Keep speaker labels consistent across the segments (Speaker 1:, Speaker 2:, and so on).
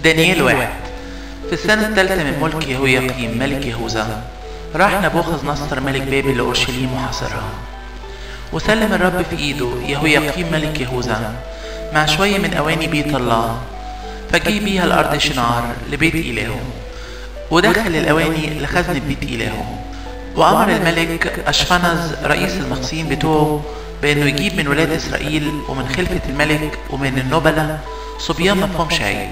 Speaker 1: دانيال 1. في السنة الثالثة من ملك يهوياقيم ملك يهوذا راح نبوخذ نصر ملك بابل لأورشليم وحاصرها، وسلم الرب في ايده يهوياقيم ملك يهوذا مع شوية من أواني بيت الله، فجي بيها الأرض شنعار لبيت إلهه، ودخل الأواني لخزن بيت إلهه. وأمر الملك أشفنز رئيس المخزين بتوعه بأنه يجيب من ولاد إسرائيل ومن خلفة الملك ومن النبلة صبيان مفهومش عيب،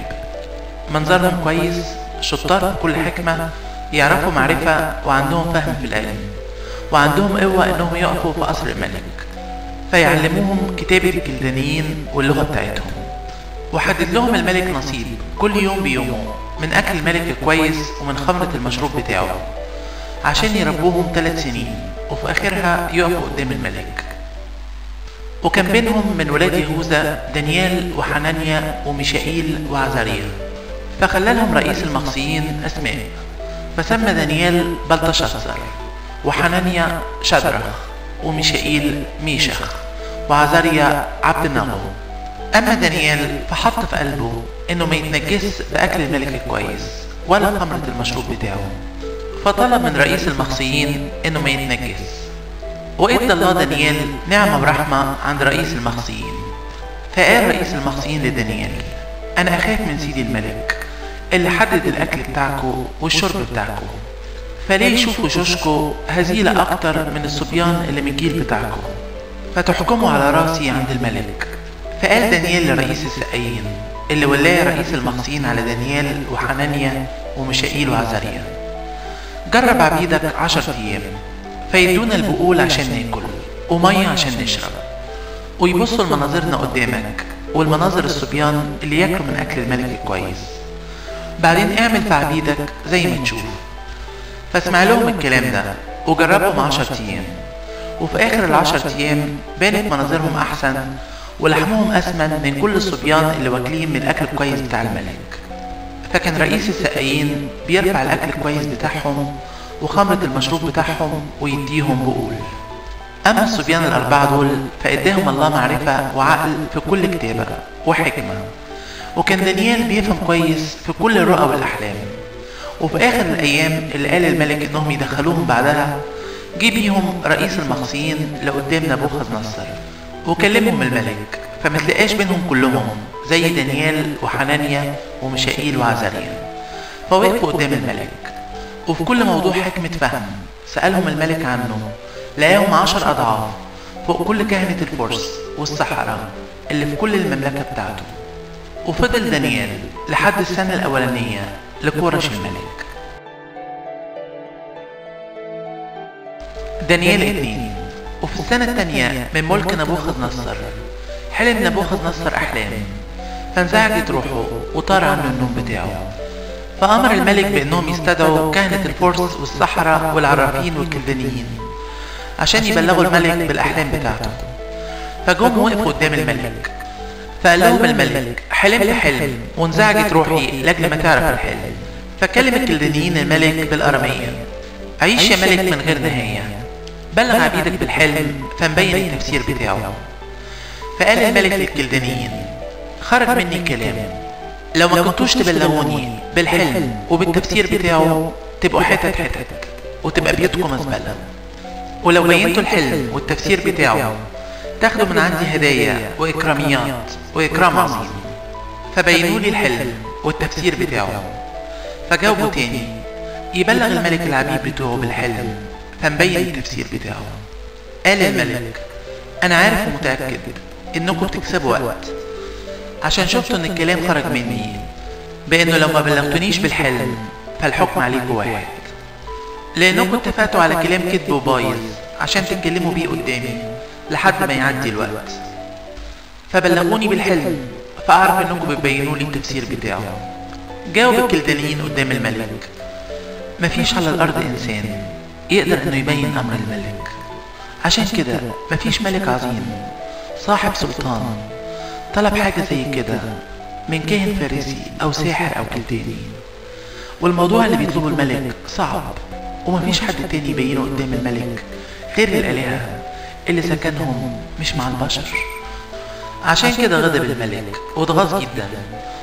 Speaker 1: منظرهم كويس، شطار في كل حكمة، يعرفوا معرفة وعندهم فهم في العلم، وعندهم قوة انهم يقفوا في قصر الملك، فيعلموهم كتابة الكلدانيين واللغة بتاعتهم. وحدد لهم الملك نصيب كل يوم بيومه من اكل الملك الكويس ومن خمرة المشروب بتاعه، عشان يربوهم 3 سنين وفي اخرها يقفوا قدام الملك. وكان بينهم من ولاد يهوذا دانيال وحنانيا وميشائيل وعزاريا، فخلى لهم رئيس المخزيين اسماء، فسمى دانيال بلتشاصر، وحنانيا شدرخ، وميشائيل ميشخ، وعزاريا عبد النغو. اما دانيال فحط في قلبه انه ما يتنجس باكل الملك الكويس ولا خمرة المشروب بتاعه، فطلب من رئيس المخزيين انه ما يتنجس. وادى الله دانيال نعمة ورحمة عند رئيس المخزيين. فقال رئيس المخزيين لدانيال: انا اخاف من سيدي الملك اللي حدد الاكل بتاعكو والشرب بتاعكو، فليه يشوفوا جوشكو هزيلة اكتر من الصبيان اللي من الجيل بتاعكو، فتحكموا على راسي عند الملك. فقال دانيال لرئيس السقايين اللي ولاه رئيس المخزين على دانيال وحنانيا وميشائيل وعزاريا: جرب عبيدك 10 ايام فيدونا البقول عشان ناكل ومية عشان نشرب، ويبصوا لمناظرنا قدامك والمناظر الصبيان اللي ياكلوا من اكل الملك الكويس، بعدين اعمل في عبيدك زي ما تشوف. فاسمع لهم الكلام ده وجربهم 10 ايام، وفي اخر ال10 ايام بانت مناظرهم احسن ولحمهم اسمن من كل الصبيان اللي واكلين من الاكل الكويس بتاع الملك. فكان رئيس السقايين بيرفع الاكل الكويس بتاعهم وخمرة المشروب بتاعهم ويديهم بقول. اما الصبيان ال4 دول فاداهم الله معرفة وعقل في كل كتابة وحكمة، وكان دانيال بيفهم كويس في كل الرؤى والاحلام. وفي اخر الايام اللي قال الملك انهم يدخلوهم بعدها، جه بيهم رئيس المخزيين لقدام نبوخذ نصر وكلمهم الملك، فما تلاقاش بينهم كلهم زي دانيال وحنانيا وميشائيل وعزاريا. فوقفوا قدام الملك، وفي كل موضوع حكمة فهم سألهم الملك عنه لقاهم 10 أضعاف فوق كل كهنة الفرس والسحرة اللي في كل المملكة بتاعته. وفضل دانيال لحد السنة الأولانية لكورش الملك. دانيال 2. وفي السنة الثانية من ملك نبوخذ نصر حلم نبوخذ نصر أحلام، فانزعجت روحه وطار عنه النوم بتاعه. فأمر الملك بأنهم يستدعوا كهنة الفرس والسحرة والعرافين والكلدانيين عشان يبلغوا الملك بالأحلام بتاعته. فجم وقفوا قدام الملك، فقال لهم الملك: حلمت حلم وانزعجت روحي لأجل ما تعرف الحلم. فكلم الكلدانيين الملك بالأرامية: عيش يا ملك من غير نهاية، بلغ عبيدك بالحلم فنبين التفسير بتاعه. فقال الملك للكلدانيين: خرج مني كلام، لو ما كنتوش تبلغوني بالحلم وبالتفسير بتاعه تبقوا حتت حتت وتبقى بيوتكم مزبلة، ولو بينتوا الحلم والتفسير بتاعه تاخدوا من عندي هدايا وإكراميات وإكرام عظيم. فبينوا لي الحلم والتفسير بتاعه. فجاوبوا تاني: يبلغ الملك العبيد بتوعه بالحلم فنبين التفسير بتاعه. قال الملك: أنا عارف ومتأكد إنكم تكسبوا وقت، عشان شفتوا إن الكلام خرج مني، بإنه لو ما بلغتونيش بالحلم فالحكم عليكم واحد، لأنكم اتفقتوا على كلام كذب وبايظ عشان تتكلموا بيه قدامي لحد ما يعدي الوقت. فبلغوني بالحلم فأعرف إنكم بتبينوا لي التفسير بتاعه. جاوب الكلدانيين قدام الملك: مفيش على الأرض إنسان يقدر إنه يبين أمر الملك، عشان كده مفيش ملك عظيم صاحب سلطان طلب حاجة زي كده من كاهن فارسي أو ساحر أو كلداني. والموضوع اللي بيطلبه الملك صعب، ومفيش حد تاني يبينه قدام الملك غير الآلهة اللي سكنهم مش مع البشر. عشان كده غضب الملك واتغاظ جدا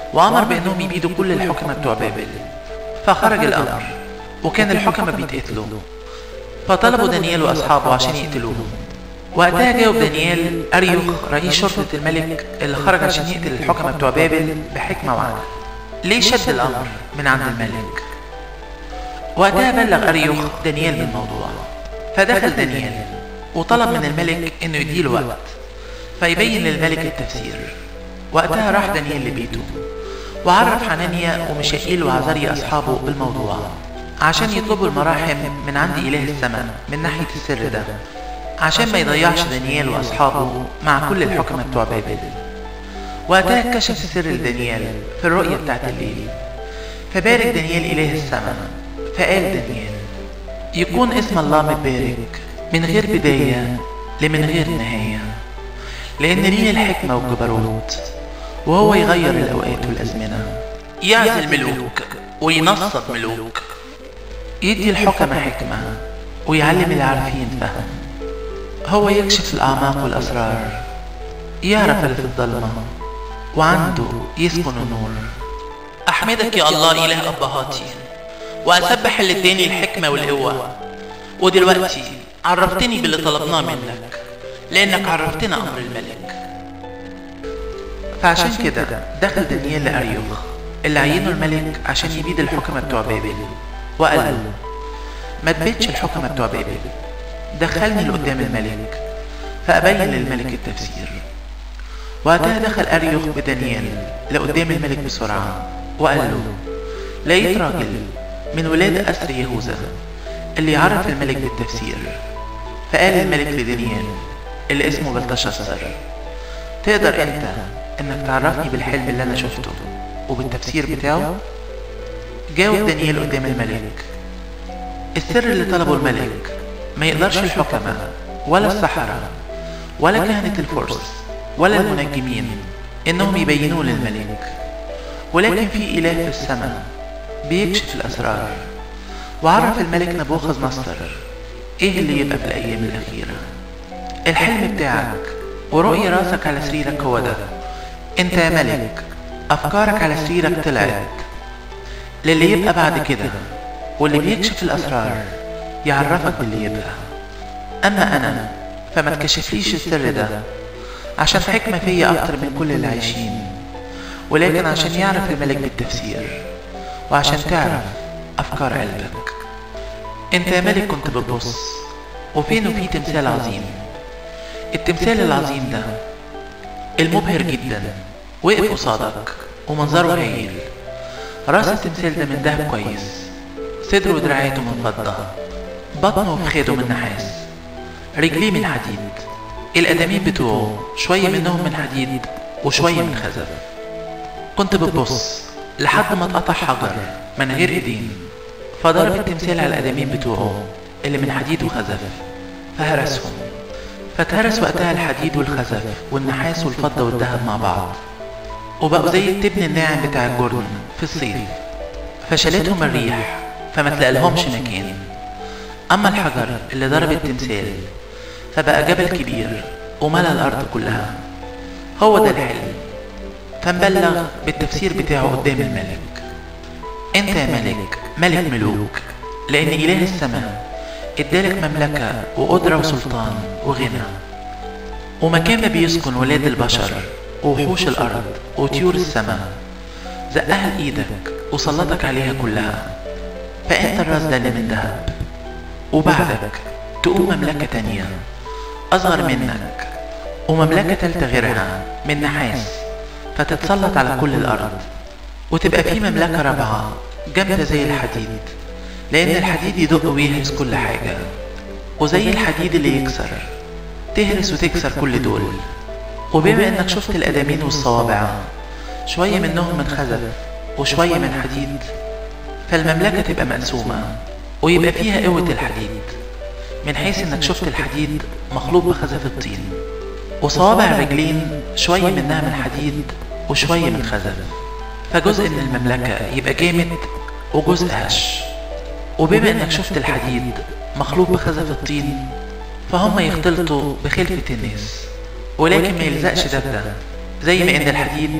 Speaker 1: وأمر بأنهم يبيدوا كل الحكمة بتوع بابل. فخرج الأمر وكان الحكمة بيتقتلوا، فطلبوا دانيال وأصحابه عشان يقتلوهم. وقتها جاوب دانيال أريوخ رئيس شرطة الملك اللي خرج عشان يقتل الحكمة بتوع بابل بحكمة وعدل. ليه شد الأمر من عند الملك؟ وقتها بلغ أريوخ دانيال بالموضوع، فدخل دانيال وطلب من الملك إنه يديله وقت فيبين للملك التفسير. وقتها راح دانيال لبيته وعرف حنانيا وميشائيل وعزريا أصحابه بالموضوع عشان يطلبوا المراحم من عند إله السماء من ناحية السر ده، عشان ما يضيعش دانيال وأصحابه مع كل الحكمة بتوع بابل. وقتها كشف السر لدانيال في الرؤية بتاعت الليل، فبارك دانيال إله السماء. فقال دانيال: يكون اسم الله متبارك من غير بداية لمن غير نهاية، لأن ليه الحكمة والجبروت، وهو يغير الأوقات والأزمنة، يعزل ملوك وينصب ملوك، يدي الحكمة حكمة ويعلم العارفين فهم. هو يكشف الأعماق والأسرار، يعرف اللي في الظلمة وعنده يسكن النور. أحمدك يا الله إله أبهاتي، وأسبح اللي اداني الحكمة والقوة، ودلوقتي عرفتني باللي طلبناه منك لأنك عرفتنا أمر الملك. فعشان كده دخل دانيال لأريوخ اللي عينه الملك عشان يبيد الحكمة بتوع بابل، وقال له: ما تبيدش الحكمة بتوع بابل، دخلني لقدام الملك فأبين للملك التفسير. وقتها دخل أريوخ بدانيال لقدام الملك بسرعة وقال له: لقيت راجل من ولاد أسر يهوذا اللي يعرف الملك بالتفسير. فقال الملك لدانيال اللي اسمه بلتشسر: تقدر انت انك تعرفني بالحلم اللي انا شفته وبالتفسير بتاعه؟ جاوب دانيال قدام الملك: السر اللي طلبه الملك ما يقدرش الحكمة ولا السحرة ولا كهنة الفرس ولا المنجمين انهم يبينوه للملك، ولكن في اله في السماء بيكشف الاسرار. وعرف الملك نبوخذ نصر ايه اللي يبقى في الايام الاخيرة. الحلم بتاعك ورؤية راسك على سريرك هو ده. انت يا ملك افكارك على سريرك طلعت للي يبقى بعد كده، واللي بيكشف الاسرار يعرفك باللي يبقى. اما انا فما تكشفليش السر ده عشان حكمة فيا اكتر من كل اللي عايشين، ولكن عشان يعرف الملك بالتفسير وعشان تعرف افكار قلبك. انت يا ملك كنت بتبص وفين في تمثال عظيم. التمثال العظيم ده المبهر جدا وقف قصادك ومنظره هايل. راس التمثال ده من دهب كويس، صدره ودراعاته من فضة، بطنه وفخاده من نحاس، رجليه من حديد، القدمين بتوعه شوية منهم من حديد وشوية من خزف. كنت بتبص لحد ما اتقطع حجر من غير ايدين، فضرب التمثال على القدمين بتوعه اللي من حديد وخزف فهرسهم، فتهرس وقتها الحديد والخزف والنحاس والفضة والذهب مع بعض، وبقوا زي التبن الناعم بتاع الجردن في الصيف، فشالتهم الريح فما تلاقلهمش مكان. اما الحجر اللي ضرب التمثال فبقى جبل كبير وملأ الارض كلها. هو ده الحلم. فنبلغ بالتفسير بتاعه قدام الملك. انت يا ملك ملك ملوك، لان اله السماء ادالك مملكة وقدرة وسلطان وغنى، ومكان ما بيسكن ولاد البشر ووحوش الارض وطيور السماء، زقها لايدك وسلطك عليها كلها. فانت الراس ده اللي من ذهب، وبعدك تقوم مملكة تانية اصغر منك، ومملكة تالتة غيرها من نحاس فتتسلط على كل الارض، وتبقى في مملكة رابعة جامدة زي الحديد، لان الحديد يدق ويهرس كل حاجة، وزي الحديد اللي يكسر تهرس وتكسر كل دول. وبما انك شفت القدمين والصوابع شوية منهم من خزف وشوية من حديد، فالمملكة تبقى مقسومة ويبقى فيها قوة الحديد، من حيث انك شفت الحديد مخلوط بخزف الطين، وصوابع الرجلين شوية منها من حديد وشوية من خزف، فجزء من المملكة يبقى جامد وجزء هش. وبما انك شفت الحديد مخلوط بخزف الطين، فهم يختلطوا بخلفة الناس، ولكن ما يلزقش ده بده، زي ما ان الحديد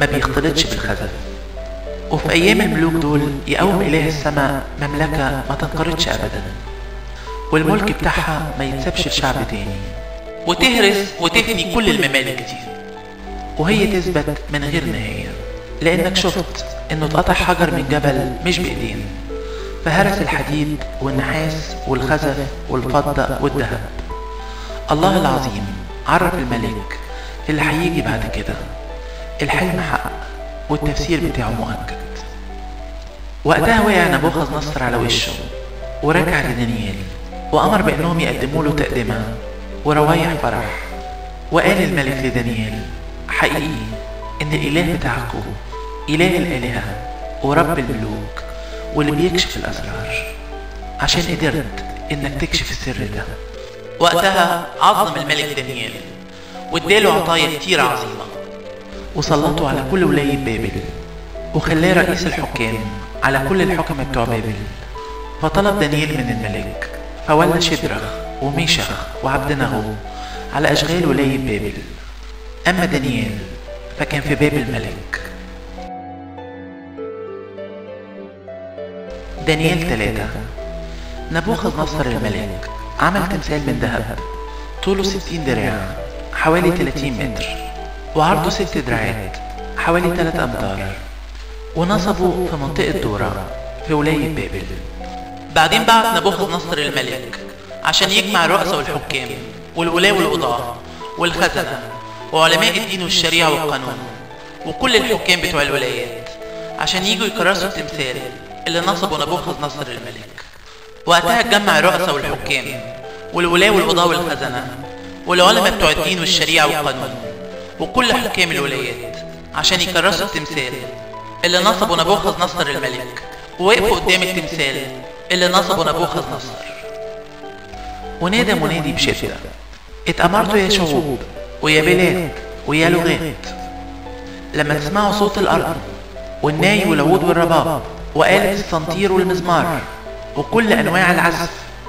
Speaker 1: ما بيختلطش بالخزف. وفي أيام الملوك دول يقوم إله السماء مملكة ما تنقرضش أبدا، والملك بتاعها ما يتسابش لشعب تاني، وتهرس وتفني كل الممالك دي، وهي تثبت من غير نهاية. لأنك شفت إنه اتقطع حجر من جبل مش بإيدين، فهرس الحديد والنحاس والخزف والفضة والذهب. الله العظيم عرف الملك اللي هيجي بعد كده. الحلم حق والتفسير بتاعه مؤكد. وقتها وقع نبوخذ نصر على وشه ورجع لدانيال، وأمر بأنهم يقدموا له تقدمة وروايح فرح. وقال الملك لدانيال: حقيقي إن الإله بتاعكم إله الآلهة ورب الملوك واللي بيكشف الأسرار، عشان قدرت إنك تكشف السر ده. وقتها عظم الملك دانيال واداله عطايا كتير عظيمة، وسلطه على كل ولاية بابل، وخلاه رئيس الحكام على كل الحكم بتوع بابل. فطلب دانيال من الملك، فولى شدرخ وميشخ وعبدنغو على أشغال ولاية بابل. أما دانيال فكان في باب الملك. دانيال 3. نبوخذ نصر الملك عمل تمثال من ذهب طوله 60 دراع حوالي 30 متر، وعرضه 6 دراعات حوالي 3 أمتار، ونصبه في منطقة دورة في ولاية بابل. بعدين بعت نبوخذ نصر الملك عشان يجمع الرؤساء والحكام والولاة والقضاة والخزنة وعلماء الدين والشريعة والقانون وكل الحكام بتوع الولايات عشان يجوا يكرسوا التمثال اللي نصبه نبوخذ نصر الملك. وقتها اتجمع الرؤساء والحكام والولاة والقضاة والخزنة والعلماء بتوع الدين والشريعة والقانون وكل حكام الولايات عشان يكرسوا التمثال اللي نصبه نبوخذ نصر الملك، ووقفوا قدام التمثال اللي نصبه نبوخذ نصر. ونادى منادي بشدة: اتأمرتوا يا شعوب ويا بلاد ويا لغات، لما تسمعوا صوت الأرض والناي والعود والرباب وآلة الصنطير والمزمار وكل أنواع العزف،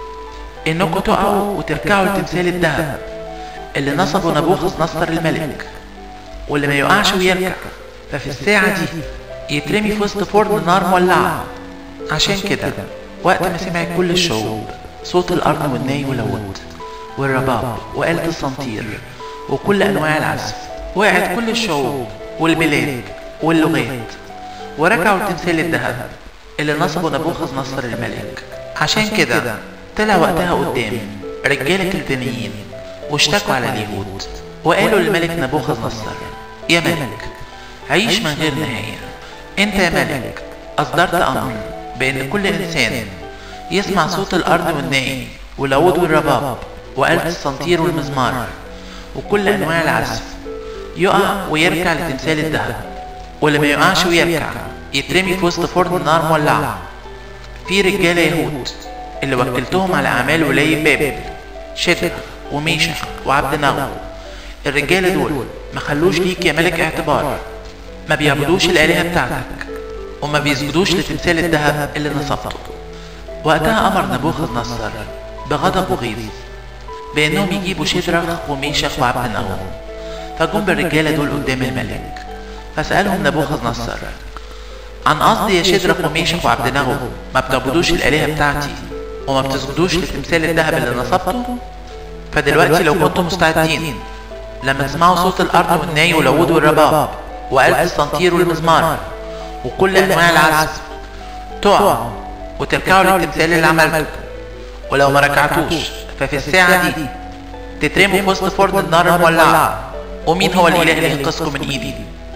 Speaker 1: إنكم تقعوا وتركعوا لتمثال الذهب اللي نصبه نبوخذ نصر الملك، واللي ما يقعش ويركع ففي الساعة دي يترمي في وسط فرن نار مولعة. عشان كده وقت ما سمع كل الشعوب صوت الأرض والناي والعود والرباب وآلة الصنطير وكل أنواع العزف، وقعت كل الشعوب والبلاد واللغات وركعوا لتمثال الذهب اللي نصبه نبوخذ نصر الملك. عشان كده طلع وقتها قدام رجال كلدانيين واشتكوا على اليهود، وقالوا للملك نبوخذ نصر: يا ملك عيش من غير نهاية، انت يا ملك أصدرت أمر بأن كل إنسان يسمع صوت الأرض والناي والعود والرباب وآلة الصنطير والمزمار وكل أنواع العزف يقع ويركع لتمثال الذهب، واللي ما يقعش ويركع يترمي في وسط فرن نار مولعة. في رجالة يهود اللي وكلتهم على أعمال ولاية بابل، شدرخ وميشخ وعبدنغو، الرجالة دول ما خلوش ليك يا ملك اعتبار، ما بيعبدوش الآلهة بتاعتك وما بيسجدوش لتمثال الذهب اللي نصبته. وقتها أمر نبوخذ نصر بغضب وغيظ بأنهم يجيبوا شدرخ وميشخ وعبدنغو، فجم بالرجالة دول قدام الملك. فسألهم نبوخذ نصر: عن قصدي يا شدرخ وميشخ وعبدنغو ما بتعبدوش الآلهة بتاعتي وما بتسجدوش لتمثال الذهب اللي نصبته؟ فدلوقتي لو كنتم مستعدين لما تسمعوا صوت الأرض والناي والعود والرباب وآلة الصنطير والمزمار وكل أنواع العزف تقعوا وتركعوا للتمثال اللي عملته، ولو ما ركعتوش ففي الساعة دي تترموا في وسط فرن النار المولعة، ومين هو الإله اللي ينقذكم من إيدي؟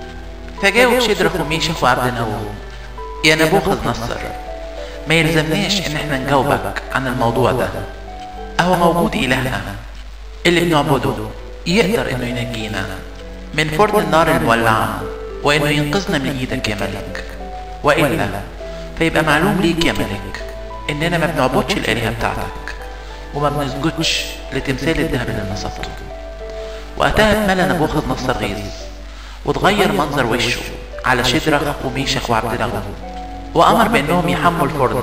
Speaker 1: فجاوب شدرخ وميشخ وعبدنغو: يا نبوخذ نصر ما يلزمناش إن احنا نجاوبك عن الموضوع ده، أهو موجود إلهنا اللي بنعبده يقدر إنه ينجينا من فرن النار المولعة وإنه ينقذنا من إيدك يا ملك، وإلا فيبقى معلوم ليك يا ملك إننا ما بنعبدش الآلهة بتاعتك وما بنسجدش لتمثال الذهب اللي نصبته. وقتها اتملى نبوخذ نصر غيظ وتغير منظر وشه على شدرخ وميشخ وعبدنغو، وأمر بأنهم يحموا الفرن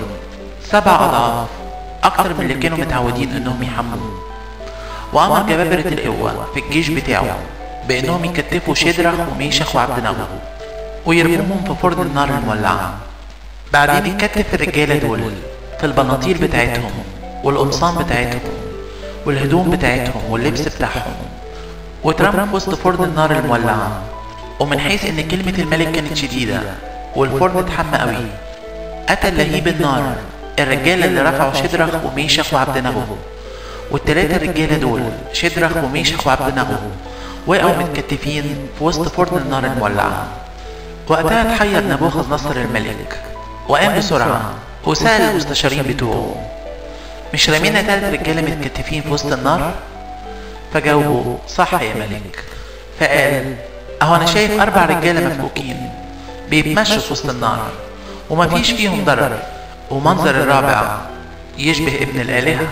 Speaker 1: 7 أضعاف أكتر من اللي كانوا متعودين أنهم يحموه. وأمر جبابرة القوة في الجيش بتاعه بأنهم يكتفوا شدرخ وميشخ وعبدنغو ويرموهم في فرن النار المولعة. بعدين يكتف الرجالة دول في البناطيل بتاعتهم والقمصان بتاعتهم والهدوم بتاعتهم واللبس بتاعهم، واترموا في وسط فرن النار المولعة. ومن حيث ان كلمة الملك كانت شديدة والفرن اتحمى قوي، قتل لهيب النار الرجالة اللي رفعوا شدرخ وميشخ وعبدنغو. والتلاتة الرجالة دول شدرخ وميشخ وعبدنغو وقعوا متكتفين في وسط فرن النار المولعة. وقتها اتحير نبوخذ نصر الملك وقام بسرعة وسأل المستشارين بتوعه: مش رامينا 3 رجالة متكتفين في وسط النار؟ فجاوبوا: صح يا ملك. فقال: اهو انا شايف 4 رجالة مفكوكين بيتمشوا في وسط النار ومفيش فيهم ضرر، ومنظر الرابع يشبه ابن الآلهة.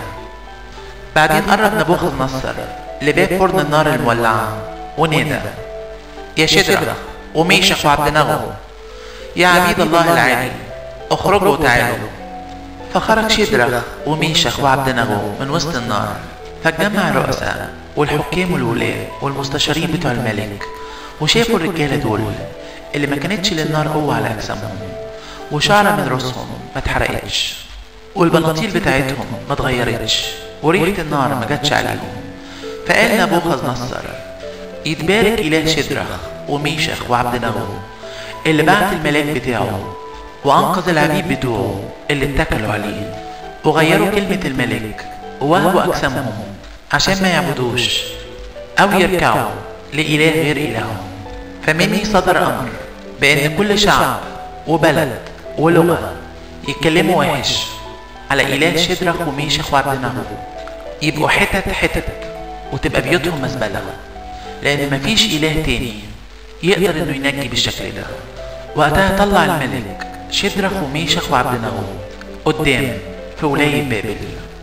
Speaker 1: بعدين قرب نبوخذ نصر لباب فرن النار المولعة ونادى: يا شدرخ وميشخ وعبدنغو، يا عبيد الله العالي، اخرجوا وتعالوا. فخرج شدرخ وميشخ وعبدنغو من وسط النار، فجمع الرؤساء والحكام والولاة والمستشارين بتوع الملك، وشافوا الرجالة دول اللي ما كانتش للنار قوة على أجسامهم، وشعرة من رؤوسهم ما اتحرقتش، والبناطيل بتاعتهم ما اتغيرتش، وريحة النار ما جاتش عليهم. فقال نبوخذ نصر: يتبارك إله شدرخ وميشخ وعبدنغو اللي بعت الملاك بتاعه وأنقذ العبيد بتوعه اللي اتكلوا عليه وغيروا كلمة الملك ووهبوا أجسامهم عشان ما يعبدوش أو يركعوا لإله غير إلههم. فمني صدر أمر بأن كل شعب وبلد ولغة يتكلموا وحش على إله شدرخ وميشخ وعبدنغو يبقوا حتت وتبقى بيوتهم مزبلة، لأن مفيش إله تاني يقدر إنه ينجي بالشكل ده. وقتها طلع الملك شدرخ وميشخ وعبدنغو قدام في ولاية بابل.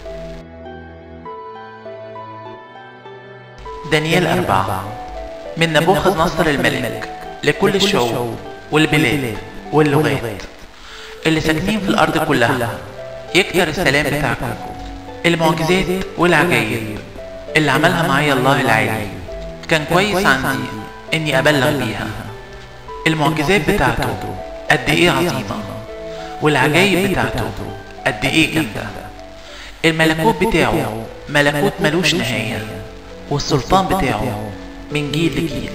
Speaker 1: دانيال 4. من نبوخذ نصر الملك لكل الشعوب والبلاد واللغات اللي ساكنين في الأرض كلها: يكتر السلام بتاعكم. المعجزات والعجائب اللي عملها معايا الله العالي كان كويس عندي إني أبلغ بيها. المعجزات بتاعته قد إيه عظيمة، والعجائب بتاعته قد إيه جامدة. الملكوت بتاعه ملكوت ملوش نهاية، والسلطان بتاعه من جيل لجيل.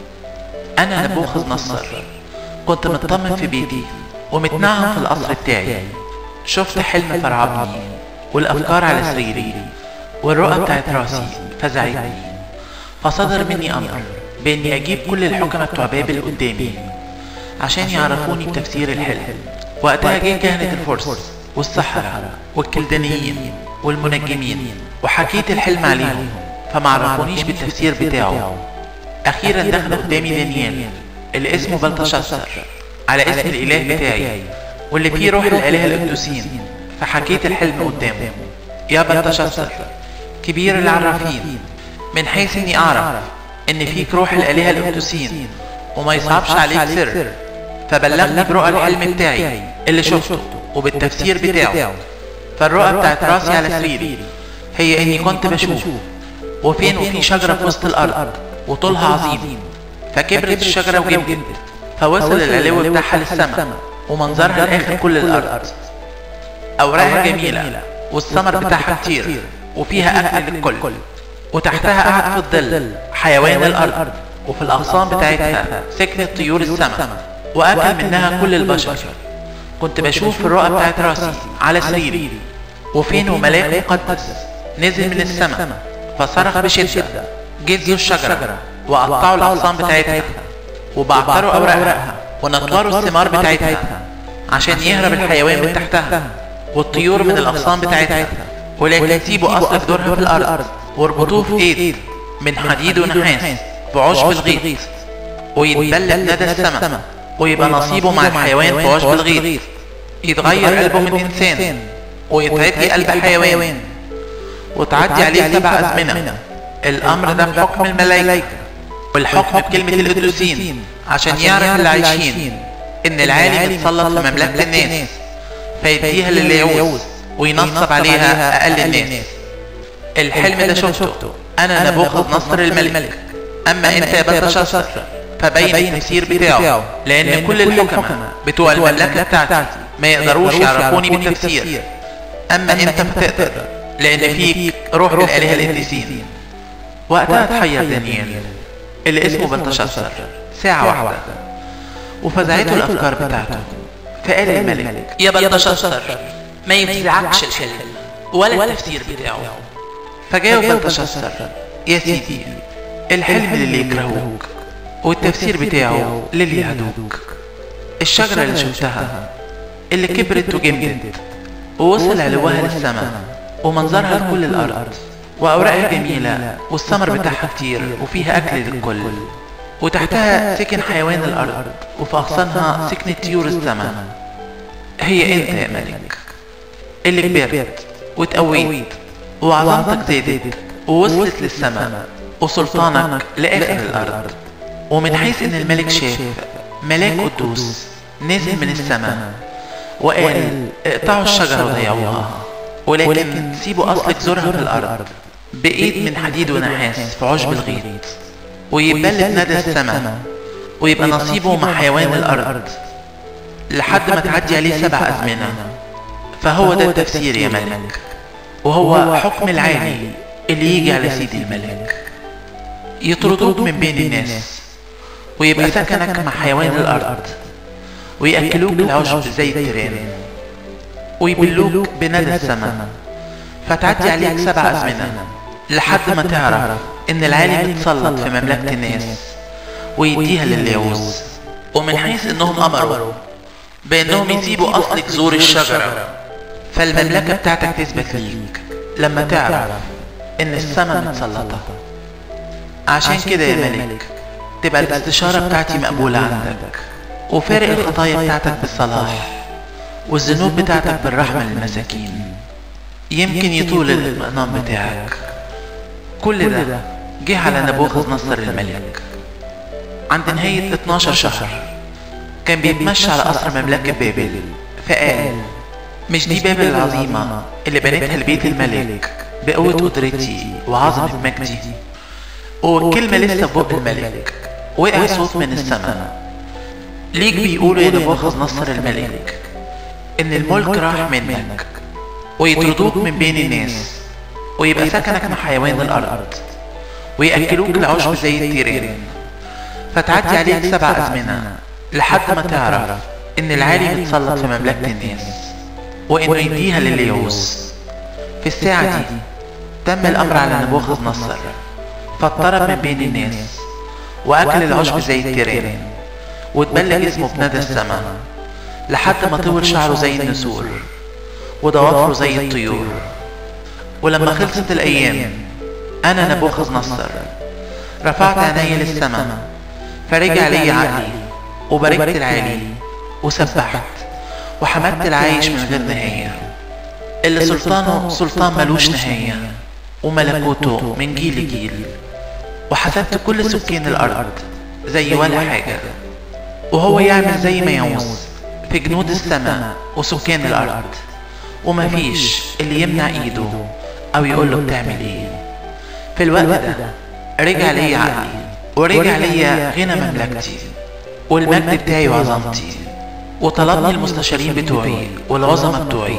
Speaker 1: أنا نبوخذ نصر كنت مطمن في بيتي ومتنعم في القصر بتاعي. شفت حلم فرعبني، والأفكار على سريري والرؤى بتاعت راسي فزعتني. فصدر مني أمر بإني أجيب كل الحكمة بتوع بابل قدامي عشان يعرفوني بتفسير الحلم. وقتها جه كهنة الفرس والسحرة والكلدانيين والمنجمين، وحكيت الحلم عليهم فما عرفونيش بالتفسير بتاعه. أخيرا دخل قدامي دانيال اللي اسمه بلتشسر على اسم الإله بتاعي واللي فيه روح الآلهة القدوسين. فحكيت الحلم قدامه: يا بلتشسر كبير العرافين، من حيث إني أعرف إن فيك روح الآلهة القدوسين وما يصعبش عليك سر، فبلغني برؤى الحلم بتاعي اللي شفته وبالتفسير بتاعه. فالرؤى بتاعت راسي على سريري هي إني كنت بشوف وفي شجرة في وسط الأرض وطولها عظيم، فكبرت الشجرة وجمدت، فوصل العلو بتاعها للسماء ومنظرها لآخر كل الأرض. أوراقها جميلة والثمر بتاعها كتير وفيها أكل للكل، وتحتها قعد في الظل حيوان الأرض، وفي الأغصان بتاعتها سكنت طيور السماء وأكل منها كل البشر. كنت بشوف في الرؤى بتاعت راسي على سريري وفين ملاك مقدس نزل من السماء فصرخ بشدة: جذوا الشجرة وقطعوا الأغصان بتاعتها وبعتروا أوراقها ونطوروا الثمار بتاعتها عشان يهرب الحيوان من تحتها والطيور من الأغصان بتاعتها، ولكن سيبوا أصل جذورها في الأرض واربطوه في إيد من حديد ونحاس بعشب الغيط، ويتبلد ندى السماء ويبقى نصيبه مع الحيوان في عشب الغيط. يتغير قلبه من إنسان ويتعدي قلب حيوان، وتعدي عليه 7 أزمنة. الأمر ده بحكم الملائكة والحكم بكلمة القدوسين عشان يعرف اللي عايشين إن العالي متسلط في مملكة الناس، فيديها للي يعوز وينصب عليها أقل الناس. الحلم ده شفته أنا نبوخذ نصر الملك. أما أنت يا بلتشسر فبين التفسير بتاعه، لأن كل الحكماء بتوع المملكة بتاعتي ما يقدروش يعرفوني بالتفسير، أما أنت فتقدر لأن فيك روح الآلهة القديسين. وقتها تحير دانيال اللي اسمه بلتشاصر ساعة واحدة وفزعته الأفكار بتاعته، فقال الملك:
Speaker 2: يا بلتشاصر ما يفزعكش الحلم ولا التفسير بتاعه.
Speaker 1: فجاوب بلتشاصر: يا سيدي، الحلم للي يكرهوك والتفسير بتاعه للي يهدوك. الشجرة اللي شفتها اللي كبرت وجمدت ووصل علوها للسماء ومنظرها لكل الأرض وأوراقها جميلة والثمر بتاعها كتير وفيها أكل للكل، وتحتها سكن حيوان الأرض وفي أغصانها سكن طيور السماء، هي أنت يا ملك اللي كبرت وتقويت وعظمتك زادت ووصلت للسماء وسلطانك لآخر الأرض. ومن حيث إن الملك شاف ملاك قدوس نزل من السماء وقال: اقطعوا الشجرة وضيعوها، ولكن سيبوا أصل جذورها في الأرض بإيد من حديد ونحاس في عشب الغيط، ويبلد ندى السماء ويبقى نصيبه مع حيوان الأرض لحد ما تعدي عليه 7 أزمنة. فهو ده التفسير يا ملك، وهو حكم العالي اللي يجي على سيدي الملك. يطردوك من بين الناس ويبقى سكنك مع حيوان الأرض، ويأكلوك العشب زي التيران، ويبلوك بندى السماء، فتعدي عليك 7 أزمنة لحد ما تعرف إن العالي بيتسلط في مملكة الناس ويديها للي يعوز. ومن حيث إنهم أمروا بإنهم يسيبوا أصل جذور الشجرة، فالمملكة بتاعتك تثبت ليك لما تعرف إن السماء متسلطة. عشان كده يا ملك تبقى الاستشارة بتاعتي مقبولة عندك، وفارق الخطايا بتاعتك بالصلاح والذنوب بتاعتك بالرحمة للمساكين. يمكن يطول الاطمئنان بتاعك. كل ده جه على نبوخذ نصر الملك عند نهاية 12 شهر، كان بيتمشى على قصر مملكة بابل، فقال: مش دي بابل العظيمة اللي بنيتها لبيت الملك بقوة قدرتي وعظمة مجدي؟ والكلمة لسه في بق الملك وقع صوت من السماء: ليك بيقولوا يا نبوخذ نصر الملك إن الملك راح منك ويطردوك من بين الناس، ويبقى سكنك مع حيوان الأرض، ويأكلوك العشب زي التيران، فتعدي عليك 7 أزمنة لحد ما تعرف إن العالي بيتسلط في مملكة الناس وإنه يديها للي يعوز. في الساعة دي تم الأمر على نبوخذ نصر، فاضطرب من بين الناس وأكل العشب زي التيران، واتبل جسمه بندى السماء لحد ما طول شعره زي النسور وضوافره زي الطيور. ولما خلصت الأيام أنا نبوخذ نصر رفعت عيني للسماء، فرجع لي عقلي وباركت العالي وسبحت وحمدت العايش من غير نهاية، اللي سلطانه سلطان ملوش نهاية وملكوته من جيل لجيل. وحسبت كل سكان الأرض زي ولا حاجة، وهو يعمل زي ما يعوز في جنود السماء وسكان الأرض، ومفيش اللي يمنع إيده أو يقوله بتعمل إيه. في الوقت ده رجع لي عقلي ورجع لي غنى مملكتي والمجد بتاعي وعظمتي، وطلبني المستشارين بتوعي والعظمة بتوعي،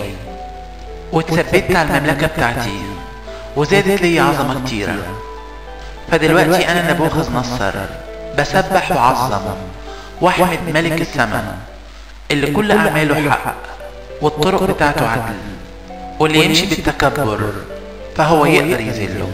Speaker 1: واتثبت على المملكة بتاعتي وزادت لي عظمة كتيرة. فدلوقتي أنا نبوخذ نصر بسبح وعظم واحمد ملك السماء اللي كل أعماله حق والطرق بتاعته عدل، واللي يمشي بالتكبر فهو يقدر يذله.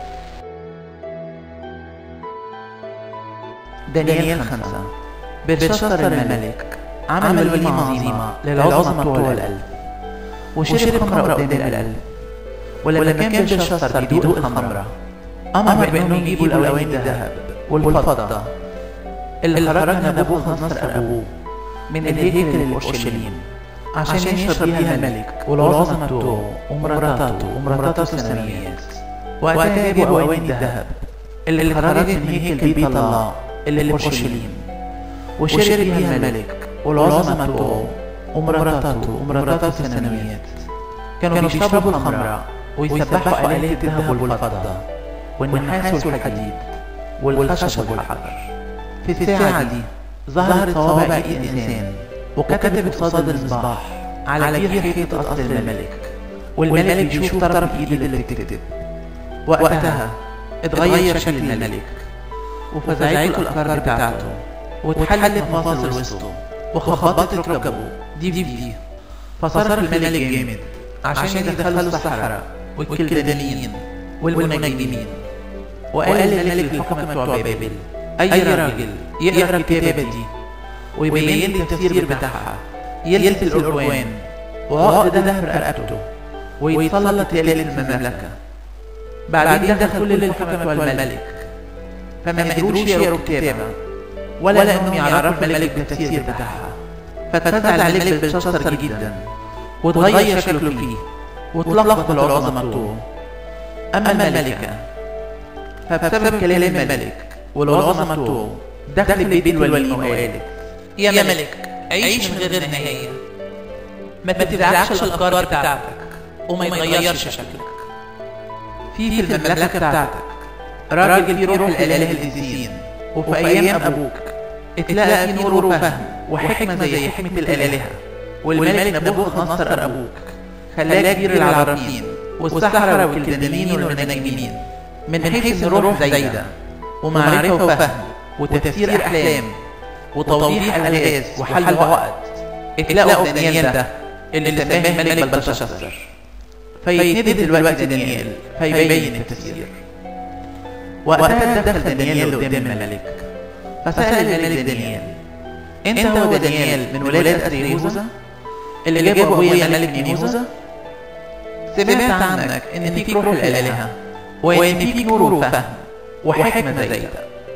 Speaker 3: دانيال 5. بلشاصر الملك عمل وليمة عظيمة للعظمة بتوع القلب، وشرب خمرة قدام القلب. ولما كان بلشاصر بيدوق الخمرة أمر بأنهم يجيبوا الأواني الذهب والفضة اللي خرجها نبوخذ نصر أبوه من الهيكل لأورشليم عشان يشرب بيها الملك والعظمة بتوعه ومراتاته السماويات. وقتها جابوا أواني الذهب اللي خرجت من هيكل بيت الله اللي في أورشليم، وشرب بيها الملك والعظمة بتوعه ومراتاته السماويات. كانوا بيشربوا الخمرة ويسبحوا آلهة الذهب والفضة والنحاس والحديد والخشب والحجر. في الساعة دي ظهرت صوابع ايد انسان وكتبت قصاد المصباح على جير حيطة قصر الملك، والملك بيشوف طرف ايد اللي بتكتب. وقتها اتغير شكل الملك وفزعته الافكار بتاعته واتحلت مفاصل وسطه وخبطت ركبه دي. فصرخ الملك جامد عشان يدخلوا السحرة والكلدانيين والمنجمين، وقال للملك الحكمة بتوع بابل أي راجل يقرأ الكتابة دي ويبين لي التفسير بتاعها يلبس الأرجوان وعقد دهب رقبته ويتسلط يقلل المملكة. بعدين دخل كل الحكمة بتوع الملك فما قدروش يقروا الكتابة ولا انهم يعرفوا الملك بالتفسير بتاعها، فاتفزع الملك بلشاصر جدا وتغير شكله فيه واتلخبط العظمة بتوعه. أما الملكة فبسبب كلام الملك والعظمة بتوعه دخل بيت الوليمة وقالت:
Speaker 2: يا ملك عيش من غير نهاية، ما تتزعجش الأفكار بتاعتك وما يتغيرش شكلك.
Speaker 3: في المملكة بتاعتك راجل فيه روح الآلهة الإنسيين، وفي أيام أبوك اتلقى فيه نور وفهم وحكمة زي حكمة الآلهة، والملك نبوخذ نصر أبوك خلاه كبير العرافين والسحرة والكلدانيين والمنجمين من حيث الروح زايدة ومعرفة وفهم وتفسير أحلام وتوضيح ألغاز وحل عقد. اتلاقوا دانيال ده اللي سماه الملك بلشاصر، فيتندد دلوقتي دانيال فيبين التفسير. وقتها دخل دانيال قدام الملك فسأل الملك دانيال: انت هو دانيال من ولاد أسر يهوذا اللي جابه أبويا الملك نيموذا؟ سمعت عنك إن فيك روح الآلهة وإن فيك نور وفهم وحكمة زايدة،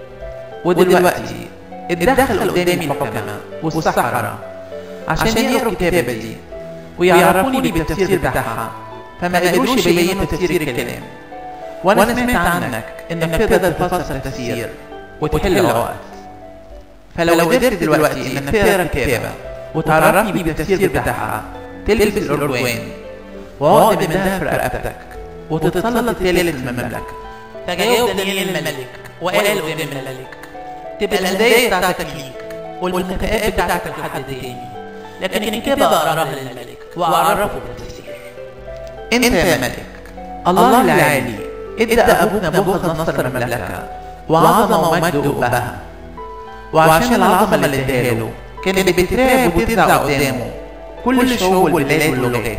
Speaker 3: ودلوقتي اتدخل قدامي الحكمة والسحرة عشان يقروا الكتابة دي ويعرفوني بالتفسير بتاعها، فما قدروش يبينوا تفسير الكلام. وأنا سمعت عنك إنك تقدر تفسر التفسير وتحل عقد، فلو قدرت دلوقتي إنك تقرا الكتابة وتعرفني بالتفسير بتاعها تلبس الأرجوان وعقد من دهب رقبتك وتتسلط تالت المملكة.
Speaker 2: فجاوب دانيال الملك وقال قدام الملك: تبقى الهدايا بتاعتك ليك والمكافآت بتاعتك لحد تاني، لكن الكتابة أقراها للملك وأعرفه بالتفسير.
Speaker 3: انت يا ملك، الله العالي ادى ابوك نبوخذ نصر المملكة وعظمة ومجد أبها، وعشان العظمة اللي اداها له كانت بتترعب وتفزع قدامه كل الشعوب والبلاد واللغات،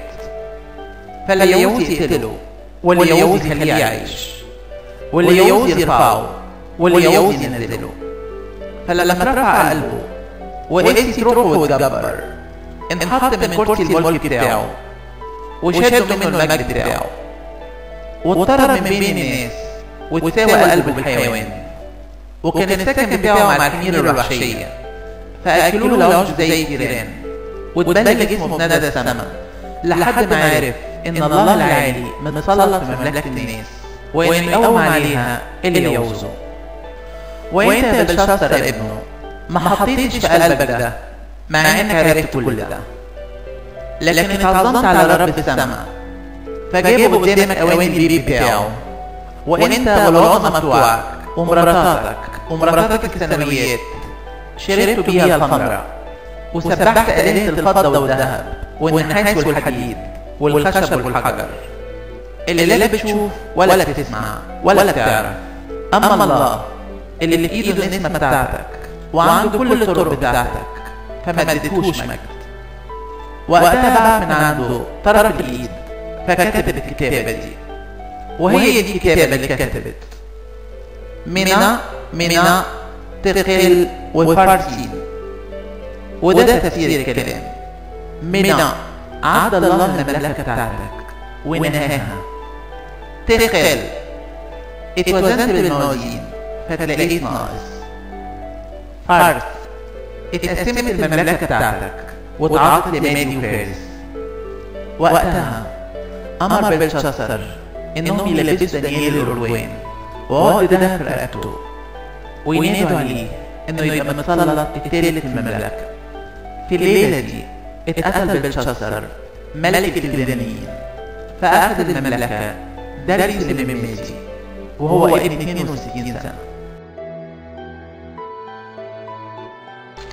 Speaker 3: فاللي يعوز يقتله واللي يعوز يخليه يعيش واللي يعوز يرفعه واللي يعوز ينزله. فلما رفع قلبه وقسي روحه واتجبر انحط من كرسي الملك بتاعه وشدوا منه المجد بتاعه واضطرب من بين الناس وتساوى قلبه بالحيوان، وكان السكن بتاعه مع الحمير الوحشية، فأكلوه العشب زي الجيران واتبنى جسمه بندى السما لحد ما عرف إن الله العالي متسلط في مملكة الناس وإن يقوم عليها اللي يعوزه. وإنت يا بلشاصر ابنه ما حطيتش في قلبك ده مع إنك عرفت كل ده، لكن اتعظمت على رب السما فجابوا قدامك أواني البيت بتاعه، وإنت والعظمة بتوعك ومراتاتك الثانويات شربت بيها الخمرة وسبحت آلهة الفضة والذهب والنحاس والحديد والخشب والحجر اللي لا بتشوف ولا بتسمع ولا بتعرف. أما الله اللي في إيده النسمة بتاعتك وعنده كل الطرق بتاعتك فما اديتهوش مجد. وقتها بعت من عنده طرف الإيد فكتبت الكتابة دي، وهي دي الكتابة اللي كتبت: منا تقل وفارسين. وده تفسير الكلام: منا عد الله المملكة بتاعتك ونهاها، تقل اتوزنت بالموازين فتلاقيت ناقص، فارس اتقسمت المملكة بتاعتك واتعاطت لمادي وفارس. وقتها أمر بلشاصر إنهم يلبسوا دانيال الأرجوان وعقد دهب في رقبته وينادوا عليه إنه يبقى متسلط التالت في المملكة. في الليلة دي اتقتل بلشاصر ملك الكلدانيين، فأخذ المملكة داريوس المميزي وهو ابن 62 سنة.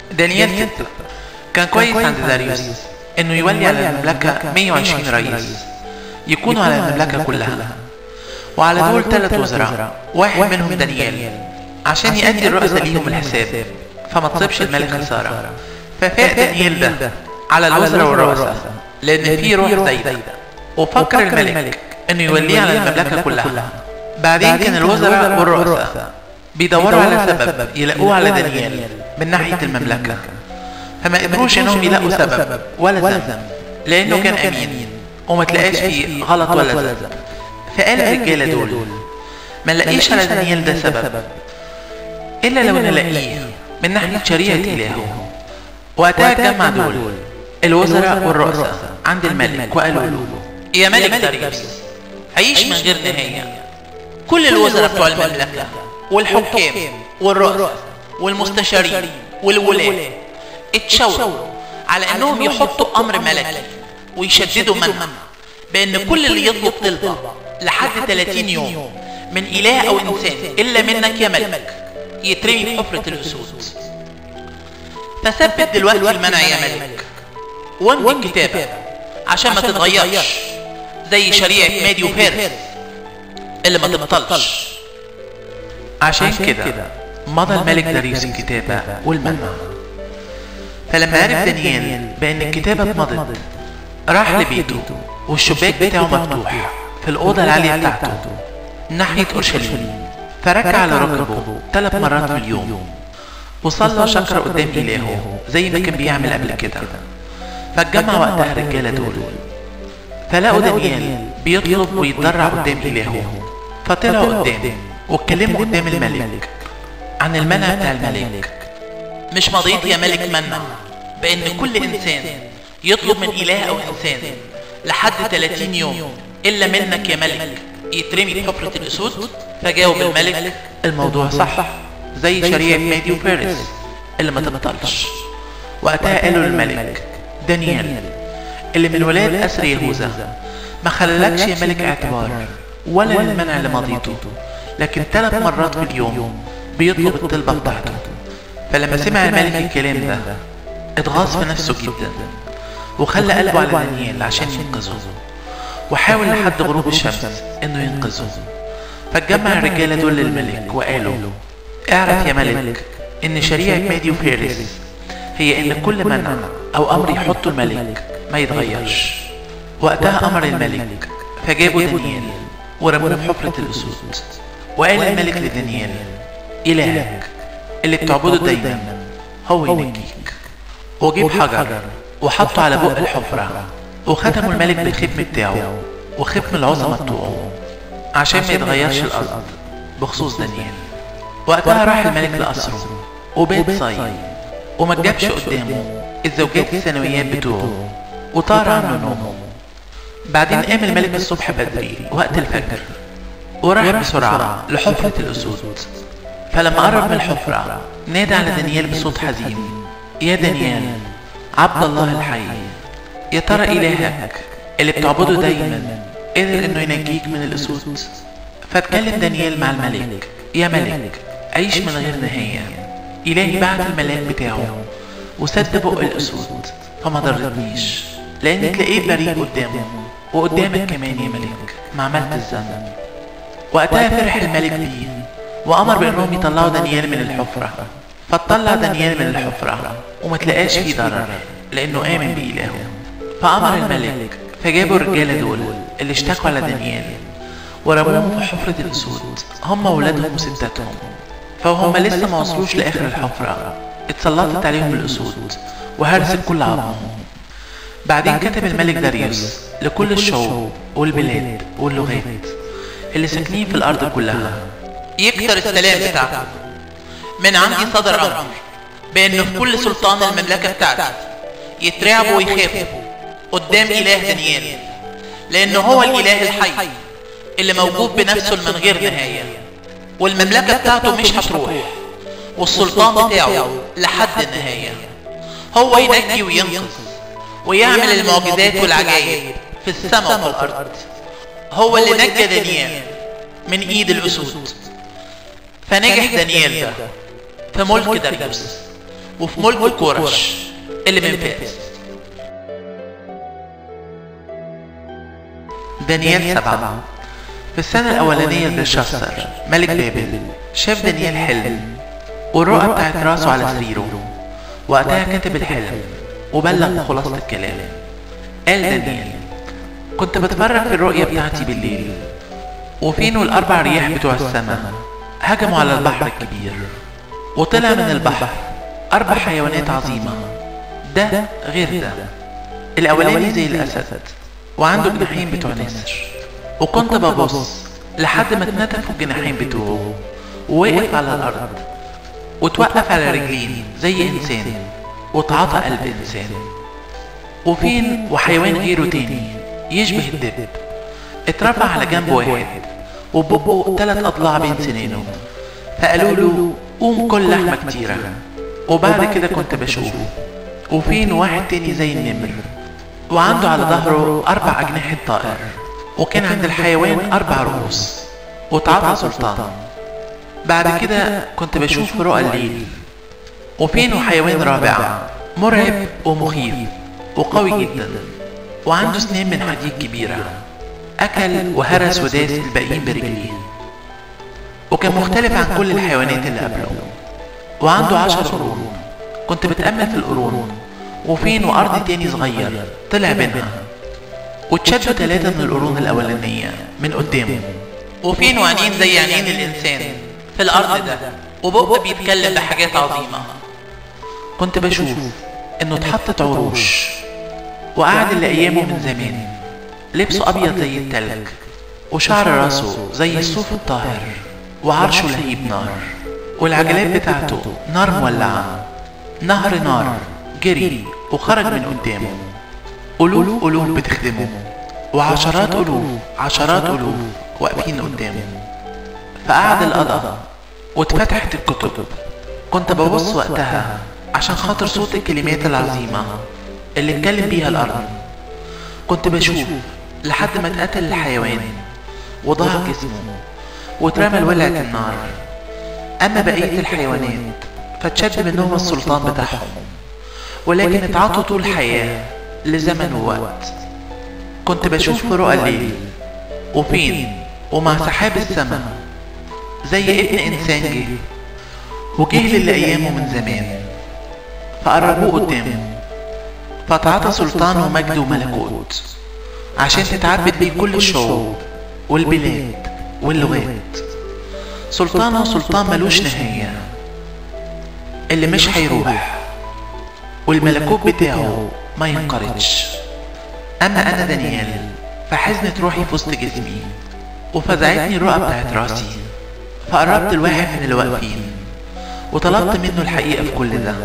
Speaker 1: دانيال 6 كان كويس عند داريوس انه يولي على المملكة 120 رئيس يكونوا على المملكة كلها، وعلى دول 3 وزراء، واحد منهم دانيال عشان يأدي الرؤساء ليهم الحساب فما تصيبش الملك خسارة. ففاق دانيال ده على الوزراء والرؤساء لأن فيه روح زايدة، وفكر الملك انه يوليه على المملكة كلها. بعدين كان الوزراء والرؤساء بيدوروا على سبب يلاقوه على دانيال من ناحية المملكة، فما قدروش انهم يلاقوا سبب ولا ذنب لانه كان امين وما تلاقاش فيه غلط ولا ذنب. فقال الرجالة دول ما نلاقيش على دانيال ده سبب الا لو نلاقيه من ناحية شريعة الهه. وقتها جمع دول الوزراء والرؤساء عند الملك وقالوا له:
Speaker 2: يا ملك داريوس، عيش من غير نهاية. كل الوزراء بتوع المملكة والحكام والرؤساء والمستشارين والولاة اتشاوروا على انهم يحطوا امر ملكي ويشددوا منع بان كل اللي يطلب طلبة لحد 30 يوم من اله او انسان الا منك يا ملك يترمي في حفرة الاسود. فثبت دلوقتي المنع يا ملك، وامضي الكتابة عشان ما تتغيرش زي شريعة مادي وفارس اللي ما تبطلش.
Speaker 1: عشان كده مضى الملك داريوس الكتابة والمنع. فلما عرف دانيال بأن الكتابة اتمضت راح لبيته والشباك بتاعه مفتوح في الأوضة العالية بتاعته ناحية أورشليم، فركع على ركبه 3 مرات في اليوم وصلى وشكر قدام إلهه زي ما كان بيعمل قبل كده. فاتجمع وقتها الرجالة دول فلقوا دانيال بيطلب ويتضرع قدام إلهه، فطلعوا قدام واتكلموا قدام الملك عن المنع بتاع الملك.
Speaker 2: مش مضيت يا ملك منع بأن كل إنسان يطلب من إله أو إنسان لحد 30 يوم إلا منك يا ملك يترمي في حفرة الأسود؟ فجاوب الملك:
Speaker 1: الموضوع صح زي شريعة مادي وفارس اللي ما تبطلش. وقتها قالوا للملك: دانيال اللي من ولاد أسر يهوذا ما خلالكش يا ملك اعتبار ولا للمنع اللي مضيته، لكن 3 مرات في اليوم بيطلب الطلبة بتاعته. فلما سمع الملك الكلام ده اتغاظ في نفسه جدا وخلى قلبه على دانيال عشان ينقذه، وحاول لحد غروب الشمس انه ينقذه. فاتجمع الرجالة دول للملك وقالوا: اعرف يا ملك ان شريعة مادي وفارس هي ان كل منع او امر يحطه الملك ما يتغيرش. وقتها امر الملك فجابوا دانيال ورموه في حفرة الاسود. وقال الملك لدانيال: الهك اللي بتعبده دايما هو ينجيك. وجيب حجر وحطه على بق الحفرة وختموا الملك بالختم بتاعه وختم العظمة بتوعه عشان ما يتغيرش الأرض بخصوص دانيال. وقتها راح الملك لقصره وبات صايم وما جابش قدامه الزوجات الثانويات بتوعه وطار عنه نومه. بعدين قام الملك الصبح بدري وقت الفجر وراح بسرعة لحفرة الأسود. فلما قرب من الحفرة نادى على دانيال بصوت حزين: يا دانيال عبد الله الحي، يا ترى إلهك اللي بتعبده دايما قدر انه ينجيك من الأسود؟ فاتكلم دانيال مع الملك: يا ملك عيش من غير نهاية، إلهي بعت الملاك بتاعه وسد بق الأسود فما ضرتنيش لأني تلاقيه بريء قدامه وقدامك كمان يا ملك ما عملت الذنب. وقتها فرح الملك بيه وأمر بأنهم يطلعوا دانيال من الحفرة. فطلع دانيال من الحفرة وما تلاقاش فيه ضرر لأنه آمن بإلهه. فأمر الملك فجابوا الرجالة دول اللي اشتكوا على دانيال ورموهم في حفرة الأسود هم وولادهم وستاتهم. فهم لسه ما وصلوش لآخر الحفرة اتسلطت عليهم الأسود وهرست كل عظمهم. بعدين كتب الملك داريوس لكل الشعوب والبلاد واللغات اللي ساكنين في الأرض كلها:
Speaker 2: يكتر السلام بتاعكم. من عندي صدر أمر بأنه في كل سلطان المملكة بتاعتي يترعبوا ويخافوا قدام إله دانيال، لأنه هو الإله الحي اللي موجود بنفسه من غير نهاية، والمملكة بتاعته مش هتروح والسلطان بتاعه لحد النهاية. هو ينجي وينقذ ويعمل المعجزات والعجائب في السماء وفي الأرض. هو اللي نجى دانيال من إيد الأسود. فنجح دانيال ده في ملك داريوس
Speaker 1: وفي ملك كورش اللي من فارس. دانيال 7. في السنة الأولانية لبلشاصر ملك بابل شاف دانيال حلم والرؤى بتاعت راسه على سريره. وقتها كتب الحلم وبلغ خلاصة الكلام. قال دانيال: كنت بتفرج في الرؤية بتاعتي بالليل، وفين الأربع رياح بتوع السماء هجموا على البحر الكبير، وطلع من البحر 4 حيوانات عظيمة، ده غير ده. الأولاني زي الأسد وعنده جناحين بتوع نسر، وكنت ببص لحد ما اتنتفوا الجناحين بتوعه ووقف على الأرض وتوقف على رجلين زي إنسان وتعاطى قلب إنسان. وفين وحيوان غيره تاني يشبه الدب، اترفع على جنب واحد وبقه 3 أضلاع بين سنينه، فقالوا له: قوم كل لحمة كتيرة. وبعد كده كنت بشوفه. وفين واحد تاني زي النمر وعنده على ظهره 4 أجنحة طائر، وكان عند الحيوان 4 رؤوس وتعاطى سلطان. بعد كده كنت بشوف في رؤى الليل. وفين حيوان رابع مرعب ومخيف وقوي جدا، وعنده سنين من حديد كبيرة، أكل وهرس وداس الباقيين برجليه، وكان مختلف عن كل الحيوانات اللي قبله، وعنده 10 قرون. كنت بتأمل في القرون، وفين وأرض تاني صغير طلع بينها، واتشدوا 3 من القرون الأولانية من قدامه.
Speaker 2: وفين وعينين زي عينين الإنسان في الأرض ده، وبقه بيتكلم بحاجات عظيمة.
Speaker 1: كنت بشوف إنه اتحطت عروش، وقعد اللي أيامه من زمان، لبسه أبيض زي التلج، وشعر راسه زي الصوف الطاهر، وعرشه لهيب نار، والعجلات بتاعته نار مولعة. نهر نار جري وخرج من قدامه، ألوف بتخدمه، وعشرات ألوف واقفين قدامه. فقعد القضاء واتفتحت الكتب. كنت ببص وقتها عشان خاطر صوت الكلمات العظيمة اللي اتكلم بيها الأرض. كنت بشوف لحد ما اتقتل الحيوان وضاع جسمه واترمى لولعة النار. أما بقية الحيوانات فاتشد منهم السلطان بتاعهم، ولكن اتعاطوا طول الحياة لزمن ووقت. كنت بشوف في رؤى الليل، وفين ومع سحاب السماء زي ابن إنسان جه، وجه للي أيامه من زمان، فقربوه قدامه، فتعاطى سلطان ومجد وملكوت عشان تتعبد بيه كل الشعوب والبلاد واللغات. سلطانه سلطان ملوش نهاية اللي مش هيروح، والملكوت بتاعه ما ينقرضش. أما أنا دانيال فحزنت روحي في وسط جسمي، وفزعتني الرؤى بتاعت راسي. فقربت الواحد من الواقفين وطلبت منه الحقيقة في كل ده،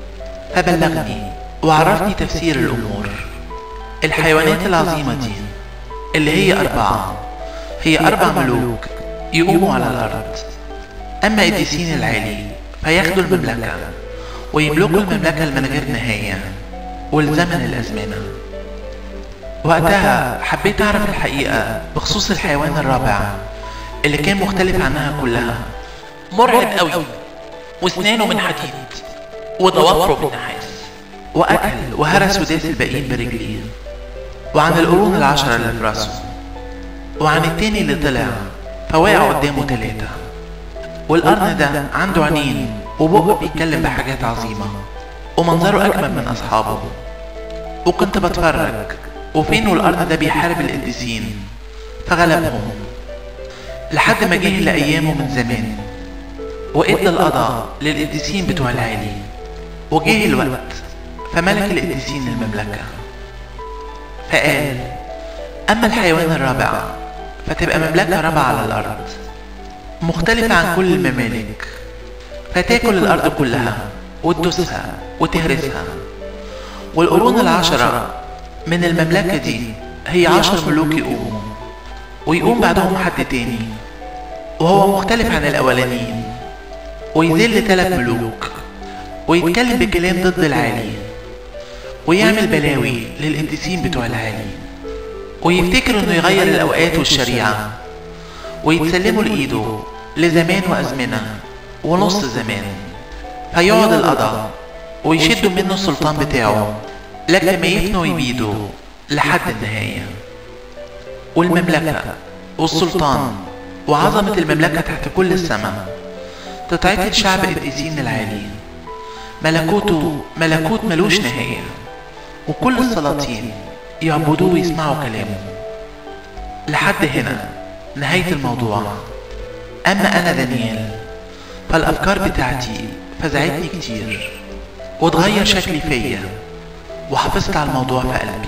Speaker 1: فبلغني وعرفني تفسير الأمور. الحيوانات العظيمة دي اللي هي 4 هي 4 ملوك يقوموا على الأرض. أما قديسين العالي فياخدوا المملكة ويملكوا المملكة من غير نهاية والزمن الأزمنة. وقتها حبيت أعرف الحقيقة بخصوص الحيوان الرابع اللي كان مختلف عنها كلها،
Speaker 2: مرعب قوي، واسنانه من حديد وضوافره من نحاس،
Speaker 1: وأكل وهرس وداس الباقيين برجليه. وعن القرون 10 اللي في راسه، وعن التاني اللي طلع فوقع قدامه 3. والقرن ده عنده عينين وبقه بيتكلم بحاجات عظيمة، ومنظره أجمل من أصحابه. وكنت بتفرج، وفين والقرن ده بيحارب القديسين فغلبهم لحد ما جه لأيامه من زمان، وإدى القضاء للقديسين بتوع العالي. وجه الوقت فملك القديسين المملكة. فقال: أما الحيوان الرابع فتبقى مملكة رابعة على الأرض مختلفة عن كل الممالك، فتاكل الأرض كلها وتدوسها وتهرسها. والقرون 10 من المملكة دي هي 10 ملوك يقوموا، ويقوم بعدهم حد تاني وهو مختلف عن الأولانيين، ويذل 3 ملوك ويتكلم بكلام ضد العالي، ويعمل بلاوي للقديسين بتوع العالي، ويفتكر انه يغير الأوقات والشريعة ويتسلموا لإيده لزمان وأزمنة ونص زمان. فيقعد القضاء ويشدوا منه السلطان بتاعه لكن ما يفنوا ويبيدوا لحد النهاية. والمملكة والسلطان وعظمة المملكة تحت كل السماء تتعطي لشعب قديسين العالي. ملكوته ملكوت ملوش نهاية، وكل السلاطين يعبدوه ويسمعوا كلامه. لحد هنا نهاية الموضوع. أما أنا دانيال فالأفكار بتاعتي فزعتني كتير وتغير شكلي فيا، وحافظت على الموضوع في قلبي.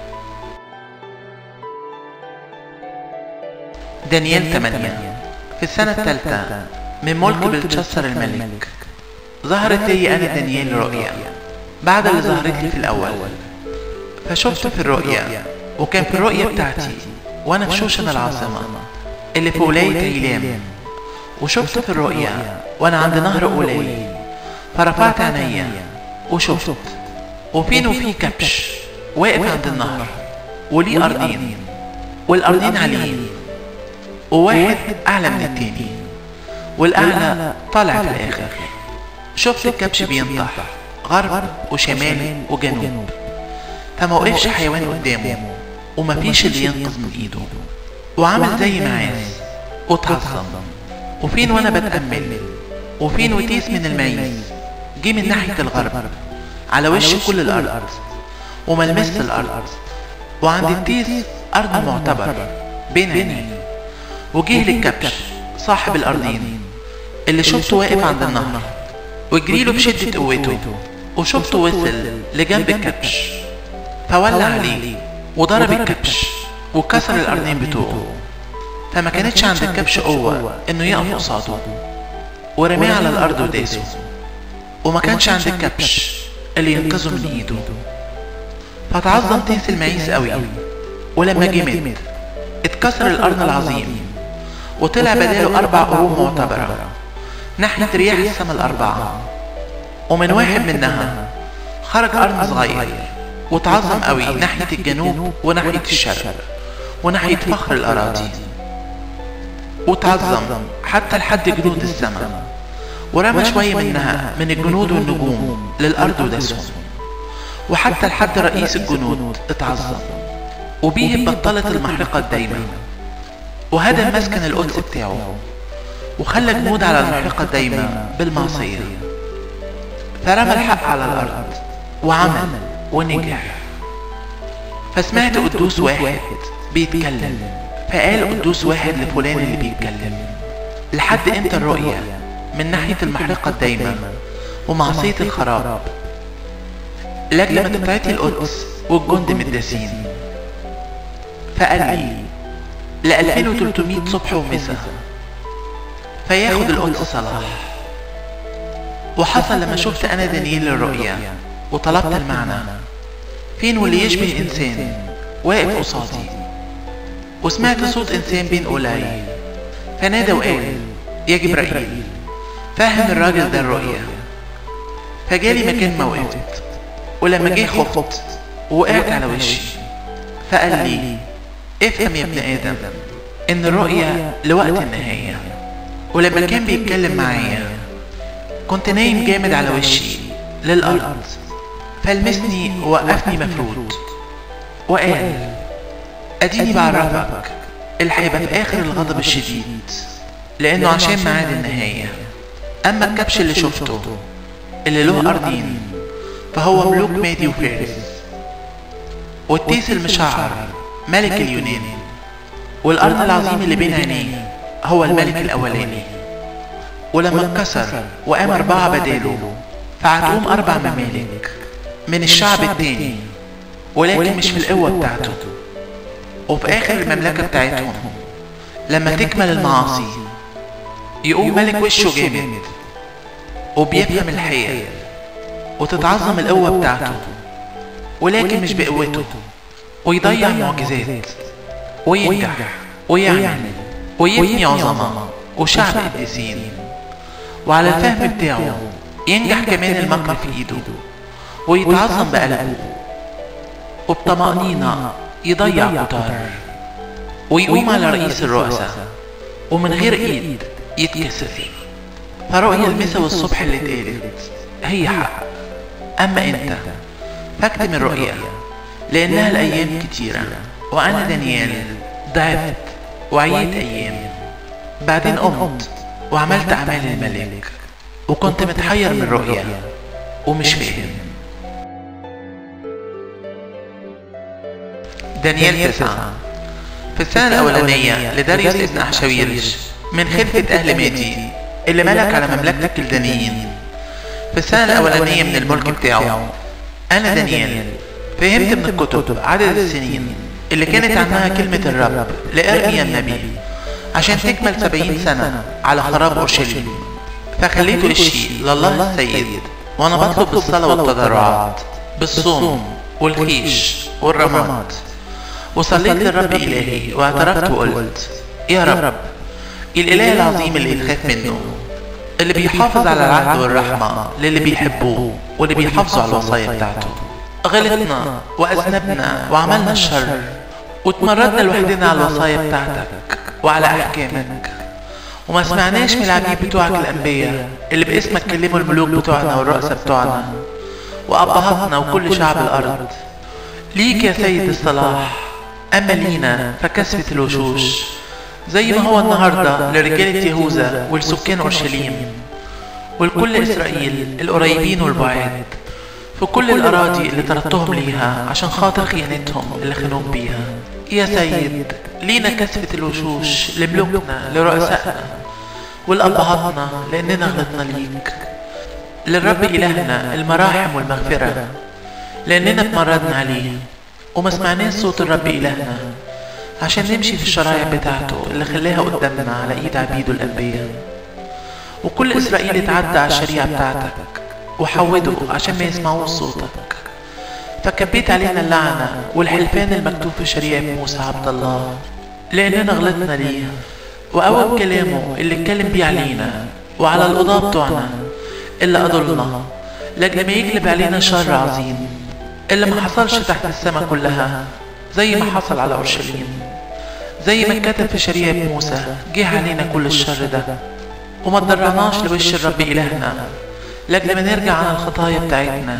Speaker 1: دانيال 8. في السنة الثالثة من ملك بلتشاصر الملك ظهرت لي أنا دانيال رؤيا بعد اللي ظهرت لي في الأول. فشفت في الرؤيا، وكان في الرؤيا بتاعتي وأنا في شوشن العاصمة اللي في ولاية هيلام. وشفت في الرؤيا وأنا عند نهر أولاي، فرفعت عينيا وشفت وفي كبش واقف عند النهر، وليه أرضين، والأرضين عليين، وواحد أعلى من التاني، والأعلى طالع في الآخر. شفت الكبش بينطح غرب وشمال وجنوب، فما وقفش حيوان قدامه ومفيش اللي ينقذ من ايده، وعمل زي معاذ واتعظم. وفين وانا بتأمل، وفين وتيس من المعيز جه من ناحية الغرب على وش كل الأرض وملمس الأرض، وعند التيس أرض معتبر بين عينيه. وجه للكبش صاحب الأرضين اللي شفته واقف عند النهر، وجريله بشدة قوته، وشفته وصل لجنب الكبش فولع عليه وضرب الكبش وكسر الأرضين بتوعه. فما كانتش عند الكبش قوة انه يقف قصاده، ورماه على الأرض وداسه. وما كانش عند الكبش اللي ينقذه من ايده. فتعظم تيس المعيز قوي، ولما جمد اتكسر القرن العظيم، وطلع بداله 4 قرون معتبرة ناحية رياح السماء ال4. ومن واحد منها خرج قرن صغير وتعظم قوي ناحية الجنوب وناحية الشرق وناحية فخر الأراضي، وتعظم حتى لحد جنود السماء، ورمى شوية منها من الجنود والنجوم للأرض وداسهم، وحتى لحد رئيس الجنود اتعظم. وبيه بطلت المحرقة الدايمة، وهدم مسكن القدس بتاعه، وخلى جنود على المحرقة الدايمة بالمعصية. فرمى الحق على الأرض وعمل ونجح. فسمعت قدوس واحد بيتكلم، فقال قدوس واحد لفلان اللي بيتكلم: لحد امتى الرؤية من ناحية المحرقة الدايمة ومعصية الخراب، لأجل ما تبعتي القدس والجند مداسين؟ فقال لي 2300 صبح ومساء فياخد القدس صلاح. وحصل لما شفت أنا دانيال الرؤيا وطلبت المعنى، فين واللي يشبه إنسان واقف قصادي، وسمعت صوت إنسان بين قولاي، فنادى وقال: يا جبرائيل فهم الراجل ده الرؤيا. فجالي مكان ما وقفت، ولما جه خفت ووقعت على وشي. فقال لي: افهم يا ابن آدم إن الرؤيا لوقت النهاية. ولما كان بيتكلم معايا كنت نايم جامد على وشي للأرض، فلمسني ووقفني مفروض وقال: أديني بعرفك اللي هيبقى في آخر الغضب الشديد، لأنه عشان معاد النهاية. أما الكبش اللي شفته اللي له أرضين فهو ملوك مادي وفارس، والتيس المشعر ملك اليونان، والأرض العظيم اللي بين عينيه هو الملك الأولاني. ولما اتكسر وقام 4 بداله، فهتقوم 4 ممالك من الشعب التاني، ولكن مش في القوة بتاعته. وفي آخر المملكة بتاعتهم لما تكمل المعاصي يقوم ملك وشه جامد وبيفهم الحياة، وتتعظم القوة بتاعته ولكن مش بقوته، ويضيع معجزات وينجح ويعمل ويبني عظمة وشعب قديسين. وعلى الفهم بتاعه ينجح كمان المكر في ايده، ويتعظم بقلبه، وبطمأنينة يضيع قطار، ويقوم على رئيس الرؤساء ومن غير ايد يتكسر. فرؤيا المسا والصبح اللي اتقالت هي حق، أما أنت فاكتم الرؤيا لأنها الأيام كتيرة، وأنا دانيال ضعفت وعيت أيام. بعدين قمت وعملت أعمال الملك، وكنت متحير من الرؤيا ومش فاهم. دانيال 9. في السنة الأولانية لداريوس ابن أحشاويرش من خلفة أهل مادي اللي ملك على مملكة الكلدانيين، في السنة الأولانية من الملك بتاعه، أنا دانيال فهمت من الكتب عدد السنين اللي كانت عنها كلمة الرب لإرميا النبي عشان تكمل 70 سنة على خراب أورشليم. فخليته إشي لله السيد، وأنا بطلب بالصلاة والتضرعات بالصوم والخيش والرماد، وصليت للرب إلهي واعترفت وقلت: يا رب، الإله العظيم اللي يتخاف منه، اللي بيحافظ على العهد والرحمة للي بيحبوه واللي بيحافظوا على الوصايا بتاعته. غلطنا وأذنبنا وعملنا الشر، واتمردنا لوحدنا على الوصايا بتاعتك وعلى أحكامك، وما سمعناش من العبيد بتوعك الأنبياء اللي باسمك كلموا الملوك بتوعنا والرؤساء بتوعنا وأبهاتنا وكل شعب الأرض. ليك يا سيد الصلاح، أما لينا فكسفة الوشوش، زي ما هو النهاردة لرجالة يهوذا والسكان أورشليم والكل إسرائيل القريبين والبعاد في كل الأراضي اللي طردتهم ليها عشان خاطر خيانتهم اللي خانوك بيها. يا سيد، لينا كسفة الوشوش لملوكنا لرؤسائنا والأبهاتنا لأننا غلطنا ليك. للرب إلهنا المراحم والمغفرة لأننا اتمردنا عليه وما سمعناش صوت الرب إلهنا عشان نمشي في الشرايع بتاعته اللي خلاها قدامنا على ايد عبيده الانبياء. وكل اسرائيل اتعدى على الشريعة بتاعتك وحودوا عشان ما يسمعوش صوتك، فكبيت علينا اللعنة والحلفان المكتوب في شريعة موسى عبد الله لاننا غلطنا ليه، وقوى بكلامه اللي اتكلم بيه علينا وعلى القضاة بتوعنا اللي أضلنا لأجل ما يجلب علينا شر عظيم اللي ما حصلش تحت السماء كلها زي ما حصل على أورشليم. زي ما اتكتب في شريعة موسى جه علينا كل الشر ده، وما تضرعناش لوش الرب إلهنا لأجل ما نرجع عن الخطايا بتاعتنا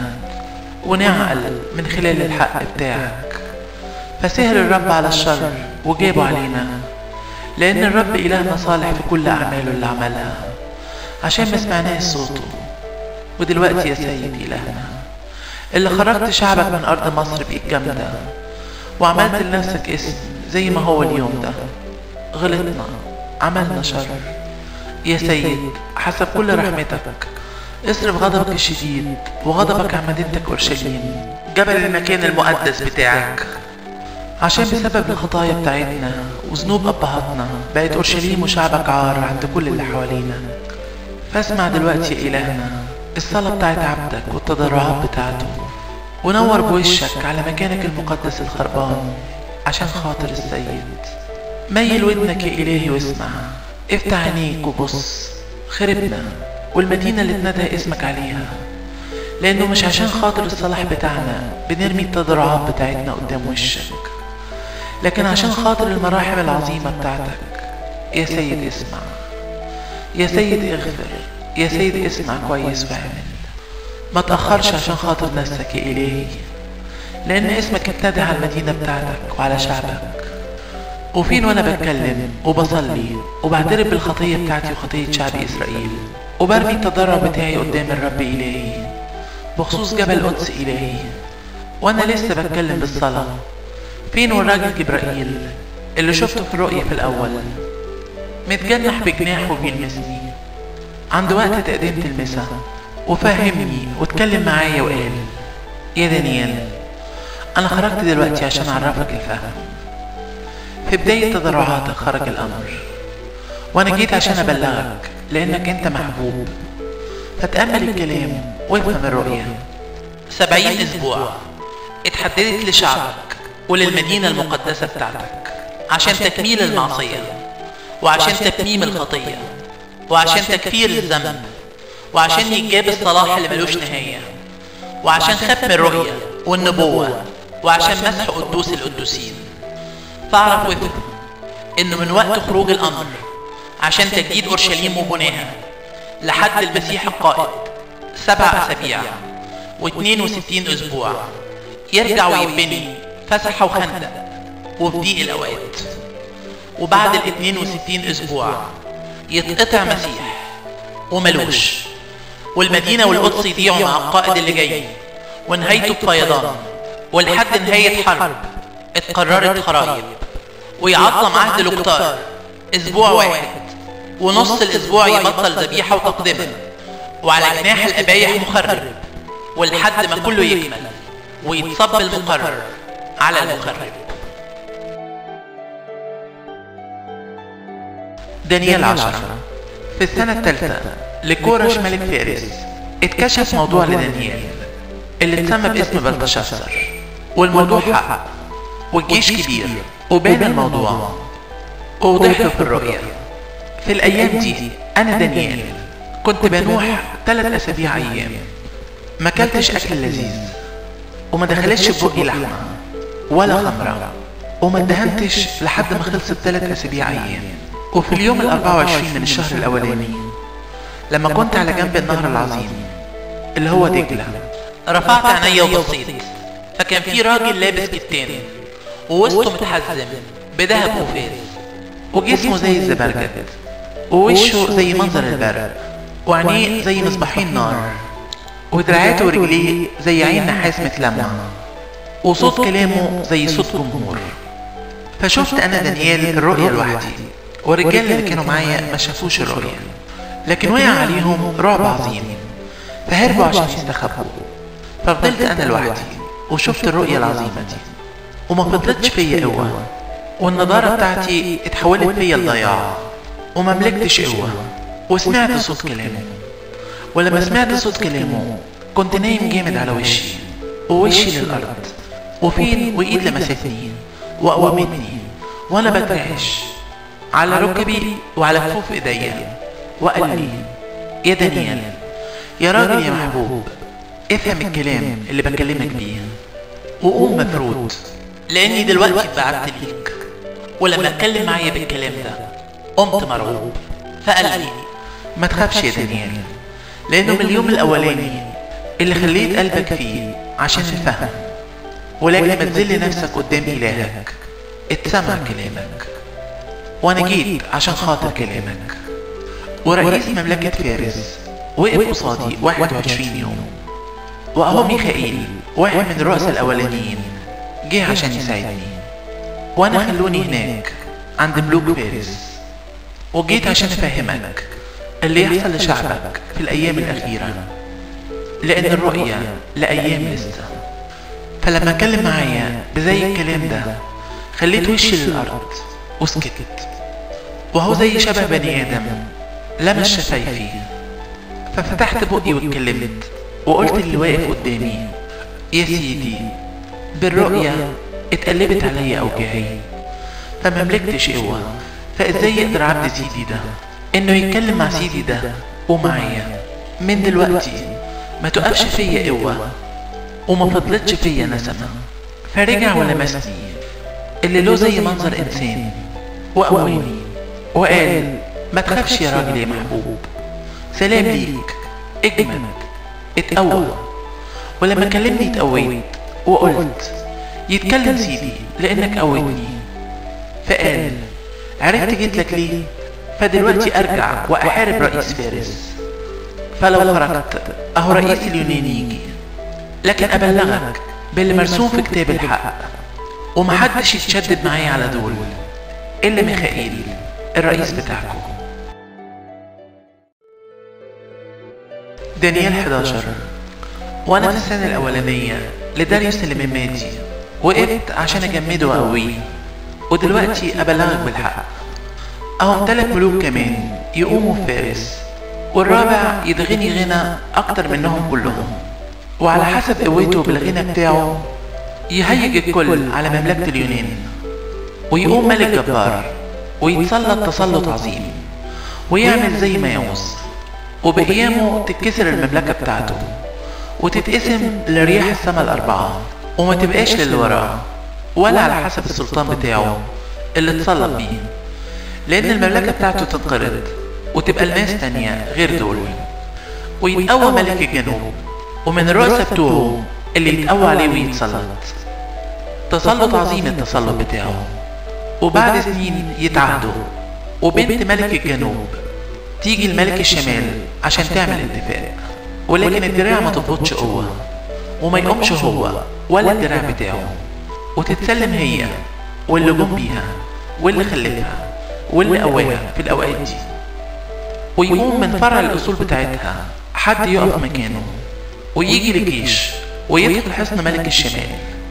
Speaker 1: ونعقل من خلال الحق بتاعك. فسهر الرب على الشر وجابه علينا، لأن الرب إلهنا صالح في كل أعماله اللي عملها عشان ما سمعناش صوته. ودلوقتي يا سيد إلهنا اللي خرجت شعبك من أرض مصر بإيد جامدة وعملت لنفسك اسم زي ما هو اليوم ده، غلطنا عملنا شر. يا سيد حسب كل رحمتك اصرف غضبك الشديد وغضبك عن مدينتك أورشليم جبل المكان المقدس بتاعك، عشان بسبب الخطايا بتاعتنا وذنوب أبهاتنا بقت أورشليم وشعبك عار عند كل اللي حوالينا. فاسمع دلوقتي يا إلهنا الصلاة بتاعت عبدك والتضرعات بتاعته، ونور بوشك على مكانك المقدس الخربان عشان خاطر السيد. ميل ودنك يا إلهي واسمع، افتح عينيك وبص، خربنا والمدينة اللي اتندى اسمك عليها، لأنه مش عشان خاطر الصلاح بتاعنا بنرمي التضرعات بتاعتنا قدام وشك، لكن عشان خاطر المراحم العظيمة بتاعتك. يا سيد اسمع، يا سيد اغفر، يا سيد اسمع كويس واعمل، ما تأخرش عشان خاطر نفسك يا إلهي، لأن اسمك ابتدى على المدينة بتاعتك وعلى شعبك. وفين وأنا بتكلم وبصلي وبعترف بالخطية بتاعتي وخطية شعب إسرائيل، وبرمي التضرع بتاعي قدام الرب إلهي بخصوص جبل قدس إلهي، وأنا لسه بتكلم بالصلاة، فين والراجل جبرائيل اللي شفته في الرؤية في الأول متجنح بجناحه وبيلمسني عند وقت تقديم المسا، وفهمني واتكلم معايا وقال: يا دانيال، أنا خرجت دلوقتي عشان أعرفك الفهم. في بداية تضرعاتك خرج الأمر، وأنا جيت عشان أبلغك لأنك أنت محبوب. فتأمل الكلام وافهم الرؤية.
Speaker 2: 70 أسبوع اتحددت لشعبك وللمدينة المقدسة بتاعتك عشان تكميل المعصية، وعشان تتميم الخطية، وعشان تكفير الذنب، وعشان يجاب الصلاح اللي ملوش نهاية، وعشان ختم الرؤية والنبوة، وعشان مسح قدوس القدوسين. فاعرف وافهم إنه من وقت خروج الأمر عشان تجديد أورشليم وبناها لحد المسيح القائد 7 أسابيع،
Speaker 1: و62 أسبوع يرجع ويبني فسحة وخندق وفي ضيق الأوقات. وبعد 62 أسبوع يتقطع مسيح وملوش، والمدينة والقدس يضيعوا مع القائد اللي جاي، ونهايته بفيضان. ولحد نهاية حرب اتقررت خرايب، ويعظم عهد الأقطار أسبوع واحد، ونص الأسبوع يبطل ذبيحة وتقدمة، وعلى جناح الأبايح مخرب، ولحد ما كله يكمل ويتصب المقرر على المخرب.
Speaker 3: دانيال 10. في السنة الثالثة لكورش ملك فارس اتكشف موضوع لدانيال اللي اتسمى باسم بلتشاصر، والموضوع حق والجيش كبير، وبان الموضوع ووضح له في الرؤيا. في الأيام دي أنا دانيال كنت بنوح 3 أسابيع أيام، ما كلتش أكل لذيذ، وما دخلتش في بقي لحمة ولا خمرة، وما ادهنتش لحد ما خلصت 3 أسابيع أيام. وفي اليوم 24 من الشهر الأولاني لما كنت على جنب النهر العظيم اللي هو دجلة،
Speaker 1: رفعت عيني وبصيت، فكان في راجل لابس كتان ووسطه متحزم بذهب وفارس،
Speaker 3: وجسمه زي الزبرجد، ووشه زي منظر البرق، وعينيه زي مصباحين نار، ودراعاته ورجليه زي عين نحاس متلمع، وصوت كلامه زي صوت جمهور. فشفت أنا دانيال الرؤيا لوحدي، والرجال اللي كانوا معايا ما شافوش الرؤيا، لكن وقع عليهم رعب عظيم فهربوا عشان يستخبوا. ففضلت أنا لوحدي وشفت الرؤيا العظيمة دي، وما فضلتش فيا قوة، والنضارة بتاعتي اتحولت فيا الضياع، وما ملكتش قوة. وسمعت صوت كلامه، ولما سمعت صوت كلامه كنت نايم جامد على وشي، ووشي للأرض، وفين وإيد لمستني وقومتني وأنا بترعش على ركبي وعلى كفوف إيديا، وقال لي: يا دانيال، يا راجل يا محبوب، افهم الكلام اللي بكلمك بيه وقوم مفروض،
Speaker 1: لأني دلوقتي اتبعت ليك. ولما اتكلم معايا بالكلام ده قمت مرعوب، فقال لي:
Speaker 3: ما تخافش يا دانيال، لأنه من اليوم الأولاني اللي خليت قلبك فيه عشان الفهم، ولكن ما تذل نفسك قدام إلهك، اتسمع كلامك، وأنا جيت عشان خاطر كلامك. ورئيس مملكة فارس وقف قصادي 21 يوم، وأهو ميخائيل واحد من الرؤساء الأولانيين جه عشان يساعدني، وأنا خلوني هناك عند ملوك فارس، وجيت عشان أفهمك اللي يحصل لشعبك في الأيام الأخيرة، لأن الرؤية لأيام لسه. فلما اتكلم معايا بزي الكلام ده خليت وشي للأرض وسكت، وهو زي شبه بني آدم لمس شفايفي، ففتحت بقي واتكلمت وقلت اللي واقف قدامي: يا سيدي، بالرؤية اتقلبت عليا أوجاعي، فما ملكتش قوة، فازاي يقدر عبد سيدي ده انه يتكلم مع سيدي ده ومعايا؟ من دلوقتي ما تقفش فيا قوة، وما فضلتش فيا نسمة. فرجع ولمسني اللي له زي منظر إنسان وقواني، وقال: ما تخافش يا راجل يا محبوب، سلام ليك، اجمد، اتقوى. ولما كلمني اتقويت وقلت: يتكلم سيدي لأنك قوتني. فقال: عرفت جيت لك ليه؟ فدلوقتي أرجع وأحارب رئيس فارس، فلو خرجت أهو رئيس اليونان يجي، لكن أبلغك باللي مرسوم في كتاب الحق، ومحدش يتشدد معايا على دول إلا ميخائيل الرئيس بتاعكم. دانيال 11. وأنا في السنة الأولانية لداريوس اللي من ماتي وقفت عشان أجمده وأقويه، ودلوقتي أبلغك بالحق. أهم 3 ملوك كمان يقوموا في فارس، والرابع يتغني غنى أكتر منهم كلهم، وعلى حسب قوته بالغنى بتاعه يهيج الكل على مملكة اليونان، ويقوم ملك جبار ويتسلط تسلط عظيم ويعمل زي ما يعوز، وبأيامه تتكسر المملكة بتاعته وتتقسم لرياح السماء ال4، وما تبقاش للي وراه ولا على حسب السلطان بتاعه اللي اتسلط بيه، لأن المملكة بتاعته تنقرض وتبقى لناس تانية غير دول. ويتقوى ملك الجنوب
Speaker 1: ومن الرؤساء بتوعه اللي يتقوى عليه ويتسلط. تسلط عظيم التسلط بتاعه. وبعد سنين يتعهدوا، وبنت ملك الجنوب تيجي الملك الشمال عشان تعمل اتفاق، ولكن الدراع ما تضبطش قوة، وما يقومش هو ولا الدراع بتاعه، وتتسلم هي واللي قوم بيها واللي خلتها واللي قواها في الأوقات دي. ويقوم من فرع الأصول بتاعتها حد يقف مكانه، ويجي للجيش ويدخل حصن ملك الشمال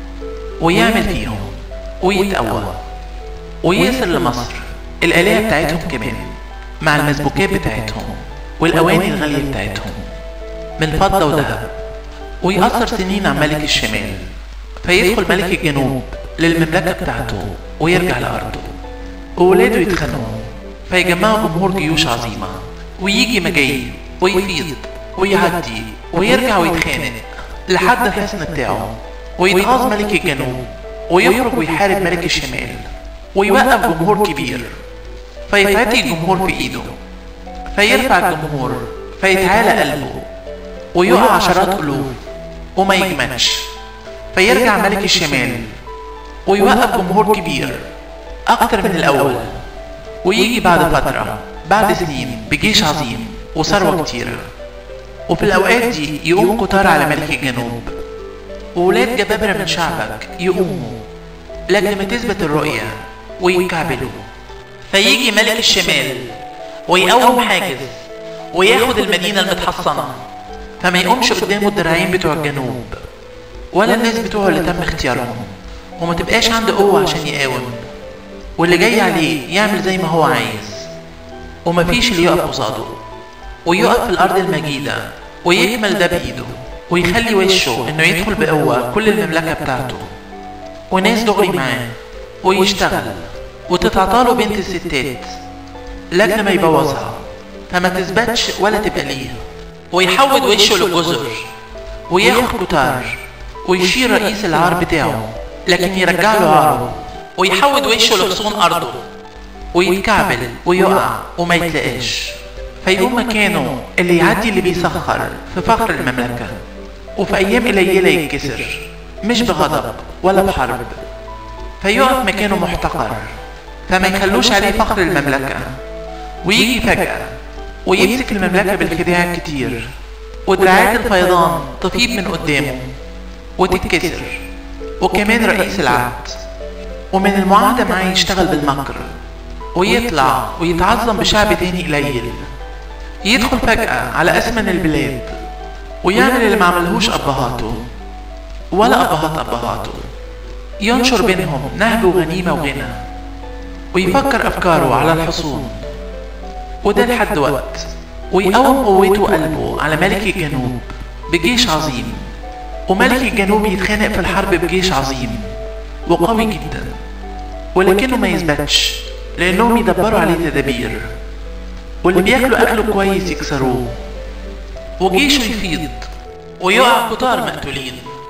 Speaker 1: ويعمل فيهم ويتقوى، ويسر لمصر الآلهة بتاعتهم كمان مع المسبوكات بتاعتهم والأواني الغالية بتاعتهم من فضة وذهب. ويأثر سنين عن ملك الشمال، فيدخل ملك الجنوب للمملكة بتاعته ويرجع لأرضه، وولاده يتخانقوا، فيجمعوا جمهور جيوش عظيمة، ويجي مجاي ويفيض ويعدي ويرجع ويتخانق لحد الحصن بتاعه، ويتغاظ ملك الجنوب ويخرج ويحارب ملك الشمال، ويوقف جمهور كبير، فيتعدي الجمهور في ايده، فيرفع الجمهور فيتعالى قلبه ويقع عشرات ألوف وما يجمدش، فيرجع ملك الشمال ويوقف جمهور كبير أكتر من الأول، ويجي بعد فترة بعد سنين بجيش عظيم وثروة كتيرة. وفي الأوقات دي يقوم قطار على ملك الجنوب، وولاد جبابرة من شعبك يقوموا لأجل ما تثبت الرؤية ويتكعبلوا. فيجي ملك الشمال ويقوم حاجز وياخد المدينة المتحصنة، فما يقومش قدامه الدراعين بتوع الجنوب ولا الناس بتوعه اللي تم اختيارهم، وما تبقاش عنده قوة عشان يقاوم، واللي جاي عليه يعمل زي ما هو عايز، ومفيش اللي يقف قصاده، ويقف في الأرض المجيدة ويكمل ده بإيده، ويخلي وشه إنه يدخل بقوة كل المملكة بتاعته، وناس دغري معاه، ويشتغل وتتعطاله بنت الستات لجنة ما يبوظها فما تثبتش ولا تبقى ليه، ويحود وشه للجزر وياخد قطار ويشير رئيس العار بتاعه لكن يرجع له عاره، ويحود وشه لحصون أرضه ويتكعبل ويقع وما يتلاقاش، فيقوم مكانه اللي يعدي اللي بيسخر في فخر المملكة، وفي أيام قليلة يتكسر مش بغضب ولا بحرب، فيقف مكانه محتقر، فما يخلوش عليه فخر المملكة، ويجي فجأة ويمسك المملكة بالخداع الكتير، ودراعات الفيضان تفيض من قدامه وتتكسر، وكمان رئيس العهد ومن المعاهدة معاه يشتغل بالمكر، ويطلع ويتعظم بشعب تاني قليل، يدخل فجأة على أثمن البلاد ويعمل اللي ما عملهوش أبهاته ولا أبهات أبهاته، ينشر بينهم نهب وغنيمة وغنى، ويفكر أفكاره على الحصون، وده لحد وقت ويقوم قوته وقلبه على ملك الجنوب بجيش عظيم، وملك الجنوب يتخانق في الحرب بجيش عظيم وقوي جدا، ولكنه ما يثبتش لأنهم يدبروا عليه تدابير، واللي بياكلوا أكله كويس يكسروه، وجيشه يفيض ويقع قطار مقتولين.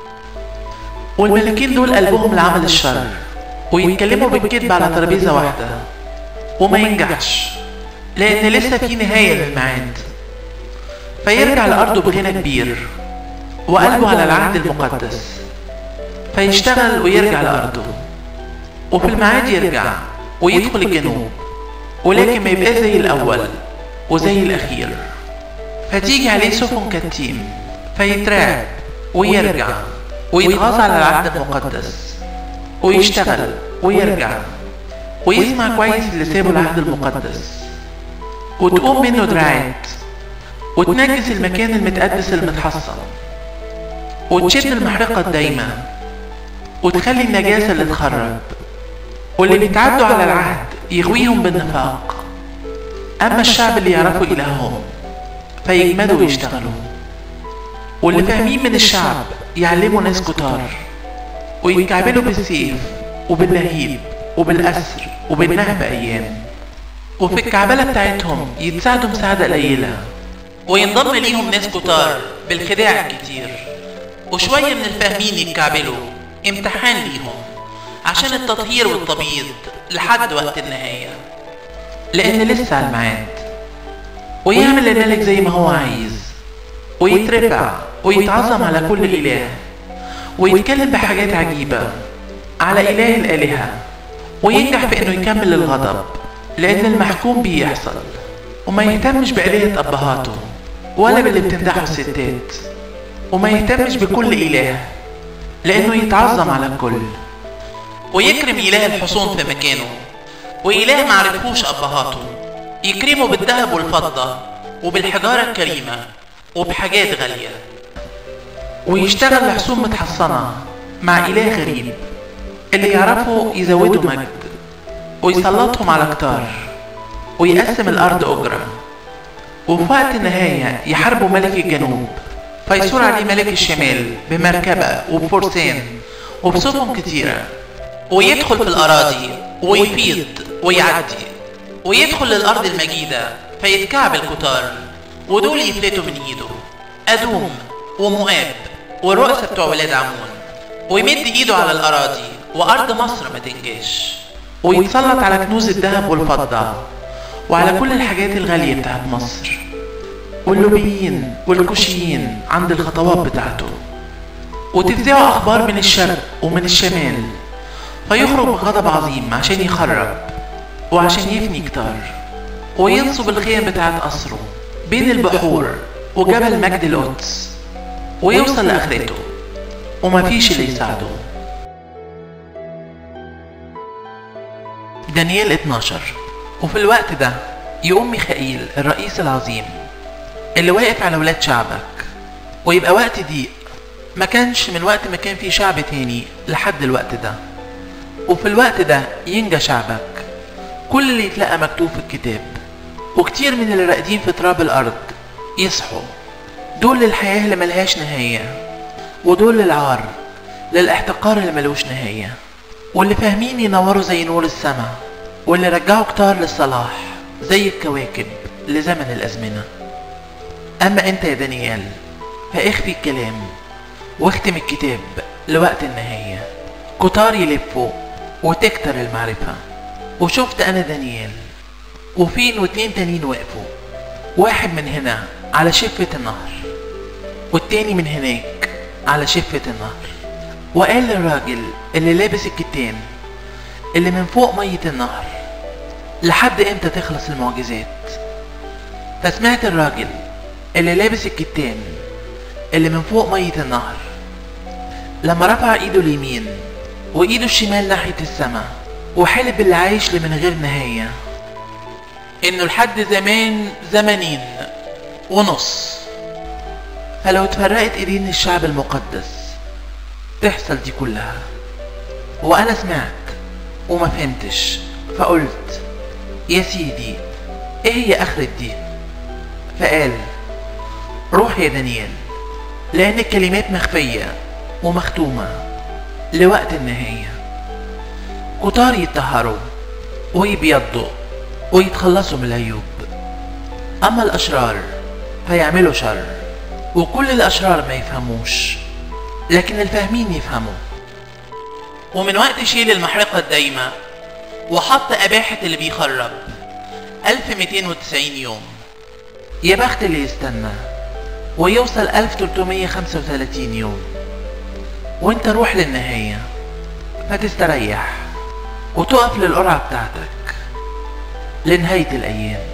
Speaker 1: والملكين دول قلبهم لعمل الشر، ويتكلموا بالكذب على ترابيزة واحدة وما ينجحش لأن لسه في نهاية للميعاد، فيرجع لأرضه بغنى كبير وقلبه على العهد المقدس، فيشتغل ويرجع لأرضه، وفي الميعاد يرجع ويدخل الجنوب، ولكن ما يبقى زي الأول وزي الأخير، فتيجي عليه سفن كتيم فيترعب ويرجع ويتغاظ على العهد المقدس، ويشتغل ويرجع ويسمع كويس اللي سابه العهد المقدس، وتقوم منه دراعات وتنجس المكان المتقدس المتحصن، وتشد المحرقة الدايمة وتخلي النجاسة اللي تخرب، واللي بيتعدوا على العهد يغويهم بالنفاق. أما الشعب اللي يعرفوا إلههم فيجمدوا ويشتغلوا، واللي فاهمين من الشعب يعلموا ناس كتار ويتكعبلوا بالسيف وباللهيب وبالأسر وبالنهب أيام، وفي الكعبلة بتاعتهم يتساعدوا مساعدة قليلة، وينضم ليهم ناس كتار بالخداع الكتير، وشوية من الفاهمين يتكعبلوا امتحان ليهم عشان التطهير والتبييض لحد وقت النهاية، لأن لسه على الميعاد، ويعمل الملك زي ما هو عايز، ويترفع ويتعظم على كل إله، ويتكلم بحاجات عجيبة على إله الآلهة، وينجح في إنه يكمل الغضب لأن المحكوم بيه يحصل، وما يهتمش بآلهة أبهاته ولا باللي بتمدحه الستات، وما يهتمش بكل إله لأنه يتعظم على الكل،
Speaker 2: ويكرم إله الحصون في مكانه، وإله معرفوش أبهاته يكرمه بالذهب والفضة وبالحجارة الكريمة وبحاجات غالية،
Speaker 1: ويشتغل لحصون متحصنة مع إله غريب اللي يعرفوا يزودوا مجد، ويسلطهم على كتار، ويقسم الأرض أجرة، وفي وقت النهاية يحاربوا ملك الجنوب فيثور عليه ملك الشمال بمركبة وبفرسان وبسفن كتيرة،
Speaker 2: ويدخل في الأراضي ويفيض ويعدي، ويدخل للأرض المجيدة فيتكعب الكتار، ودول يفلتوا من إيده أدوم ومؤاب والرؤساء بتوع ولاد عمون، ويمد إيده على الأراضي وأرض مصر ما تنجاش،
Speaker 1: ويتسلط على كنوز الذهب والفضة وعلى كل الحاجات الغالية بتاعت مصر، واللوبيين والكوشيين عند الخطوات بتاعته، وتفزعوا أخبار من الشرق ومن الشمال، فيخرج بغضب عظيم عشان يخرب وعشان يفني كتار، وينصب الخيام بتاعت قصره بين البحور وجبل مجد القدس، ويوصل لآخرته ومفيش اللي يساعده. دانيال 12. وفي الوقت ده يقوم ميخائيل الرئيس العظيم اللي واقف على ولاد شعبك، ويبقى وقت ضيق ما كانش من وقت ما كان في شعب تاني لحد الوقت ده، وفي الوقت ده ينجى شعبك كل اللي يتلقى مكتوب في الكتاب، وكتير من اللي راقدين في تراب الأرض يصحوا، دول للحياة اللي ملهاش نهاية، ودول للعار للاحتقار اللي ملوش نهاية، واللي فاهمين ينوروا زي نور السماء، واللي رجعوا كتار للصلاح زي الكواكب لزمن الأزمنة. أما أنت يا دانيال فاخفي الكلام واختم الكتاب لوقت النهاية، كتار يلفوا وتكتر المعرفة. وشفت أنا دانيال وفين واتنين تانيين وقفوا، واحد من هنا على شفة النهر والتاني من هناك على شفة النهر، وقال للراجل اللي لابس الكتان اللي من فوق مية النهر لحد امتى تخلص المعجزات؟ فسمعت الراجل اللي لابس الكتان اللي من فوق مية النهر لما رفع ايده اليمين وايده الشمال ناحية السماء، وحلب اللي عايش لمن غير نهاية انه لحد زمان زمانين ونص، فلو اتفرقت ايدين الشعب المقدس تحصل دي كلها. وانا سمعت وما فهمتش، فقلت يا سيدي ايه هي اخرة دي؟ فقال روح يا دانيال، لان الكلمات مخفية ومختومة لوقت النهاية، كتار يتطهروا ويبيضوا ويتخلصوا من العيوب، اما الاشرار فيعملوا شر، وكل الاشرار ما يفهموش لكن الفاهمين يفهموا.
Speaker 2: ومن وقت شيل المحرقة الدايمة وحط أباحة اللي بيخرب 1290 يوم.
Speaker 1: يا بخت اللي يستنى ويوصل 1335 يوم، وانت روح للنهاية فتستريح وتقف للقرعة بتاعتك لنهاية الأيام.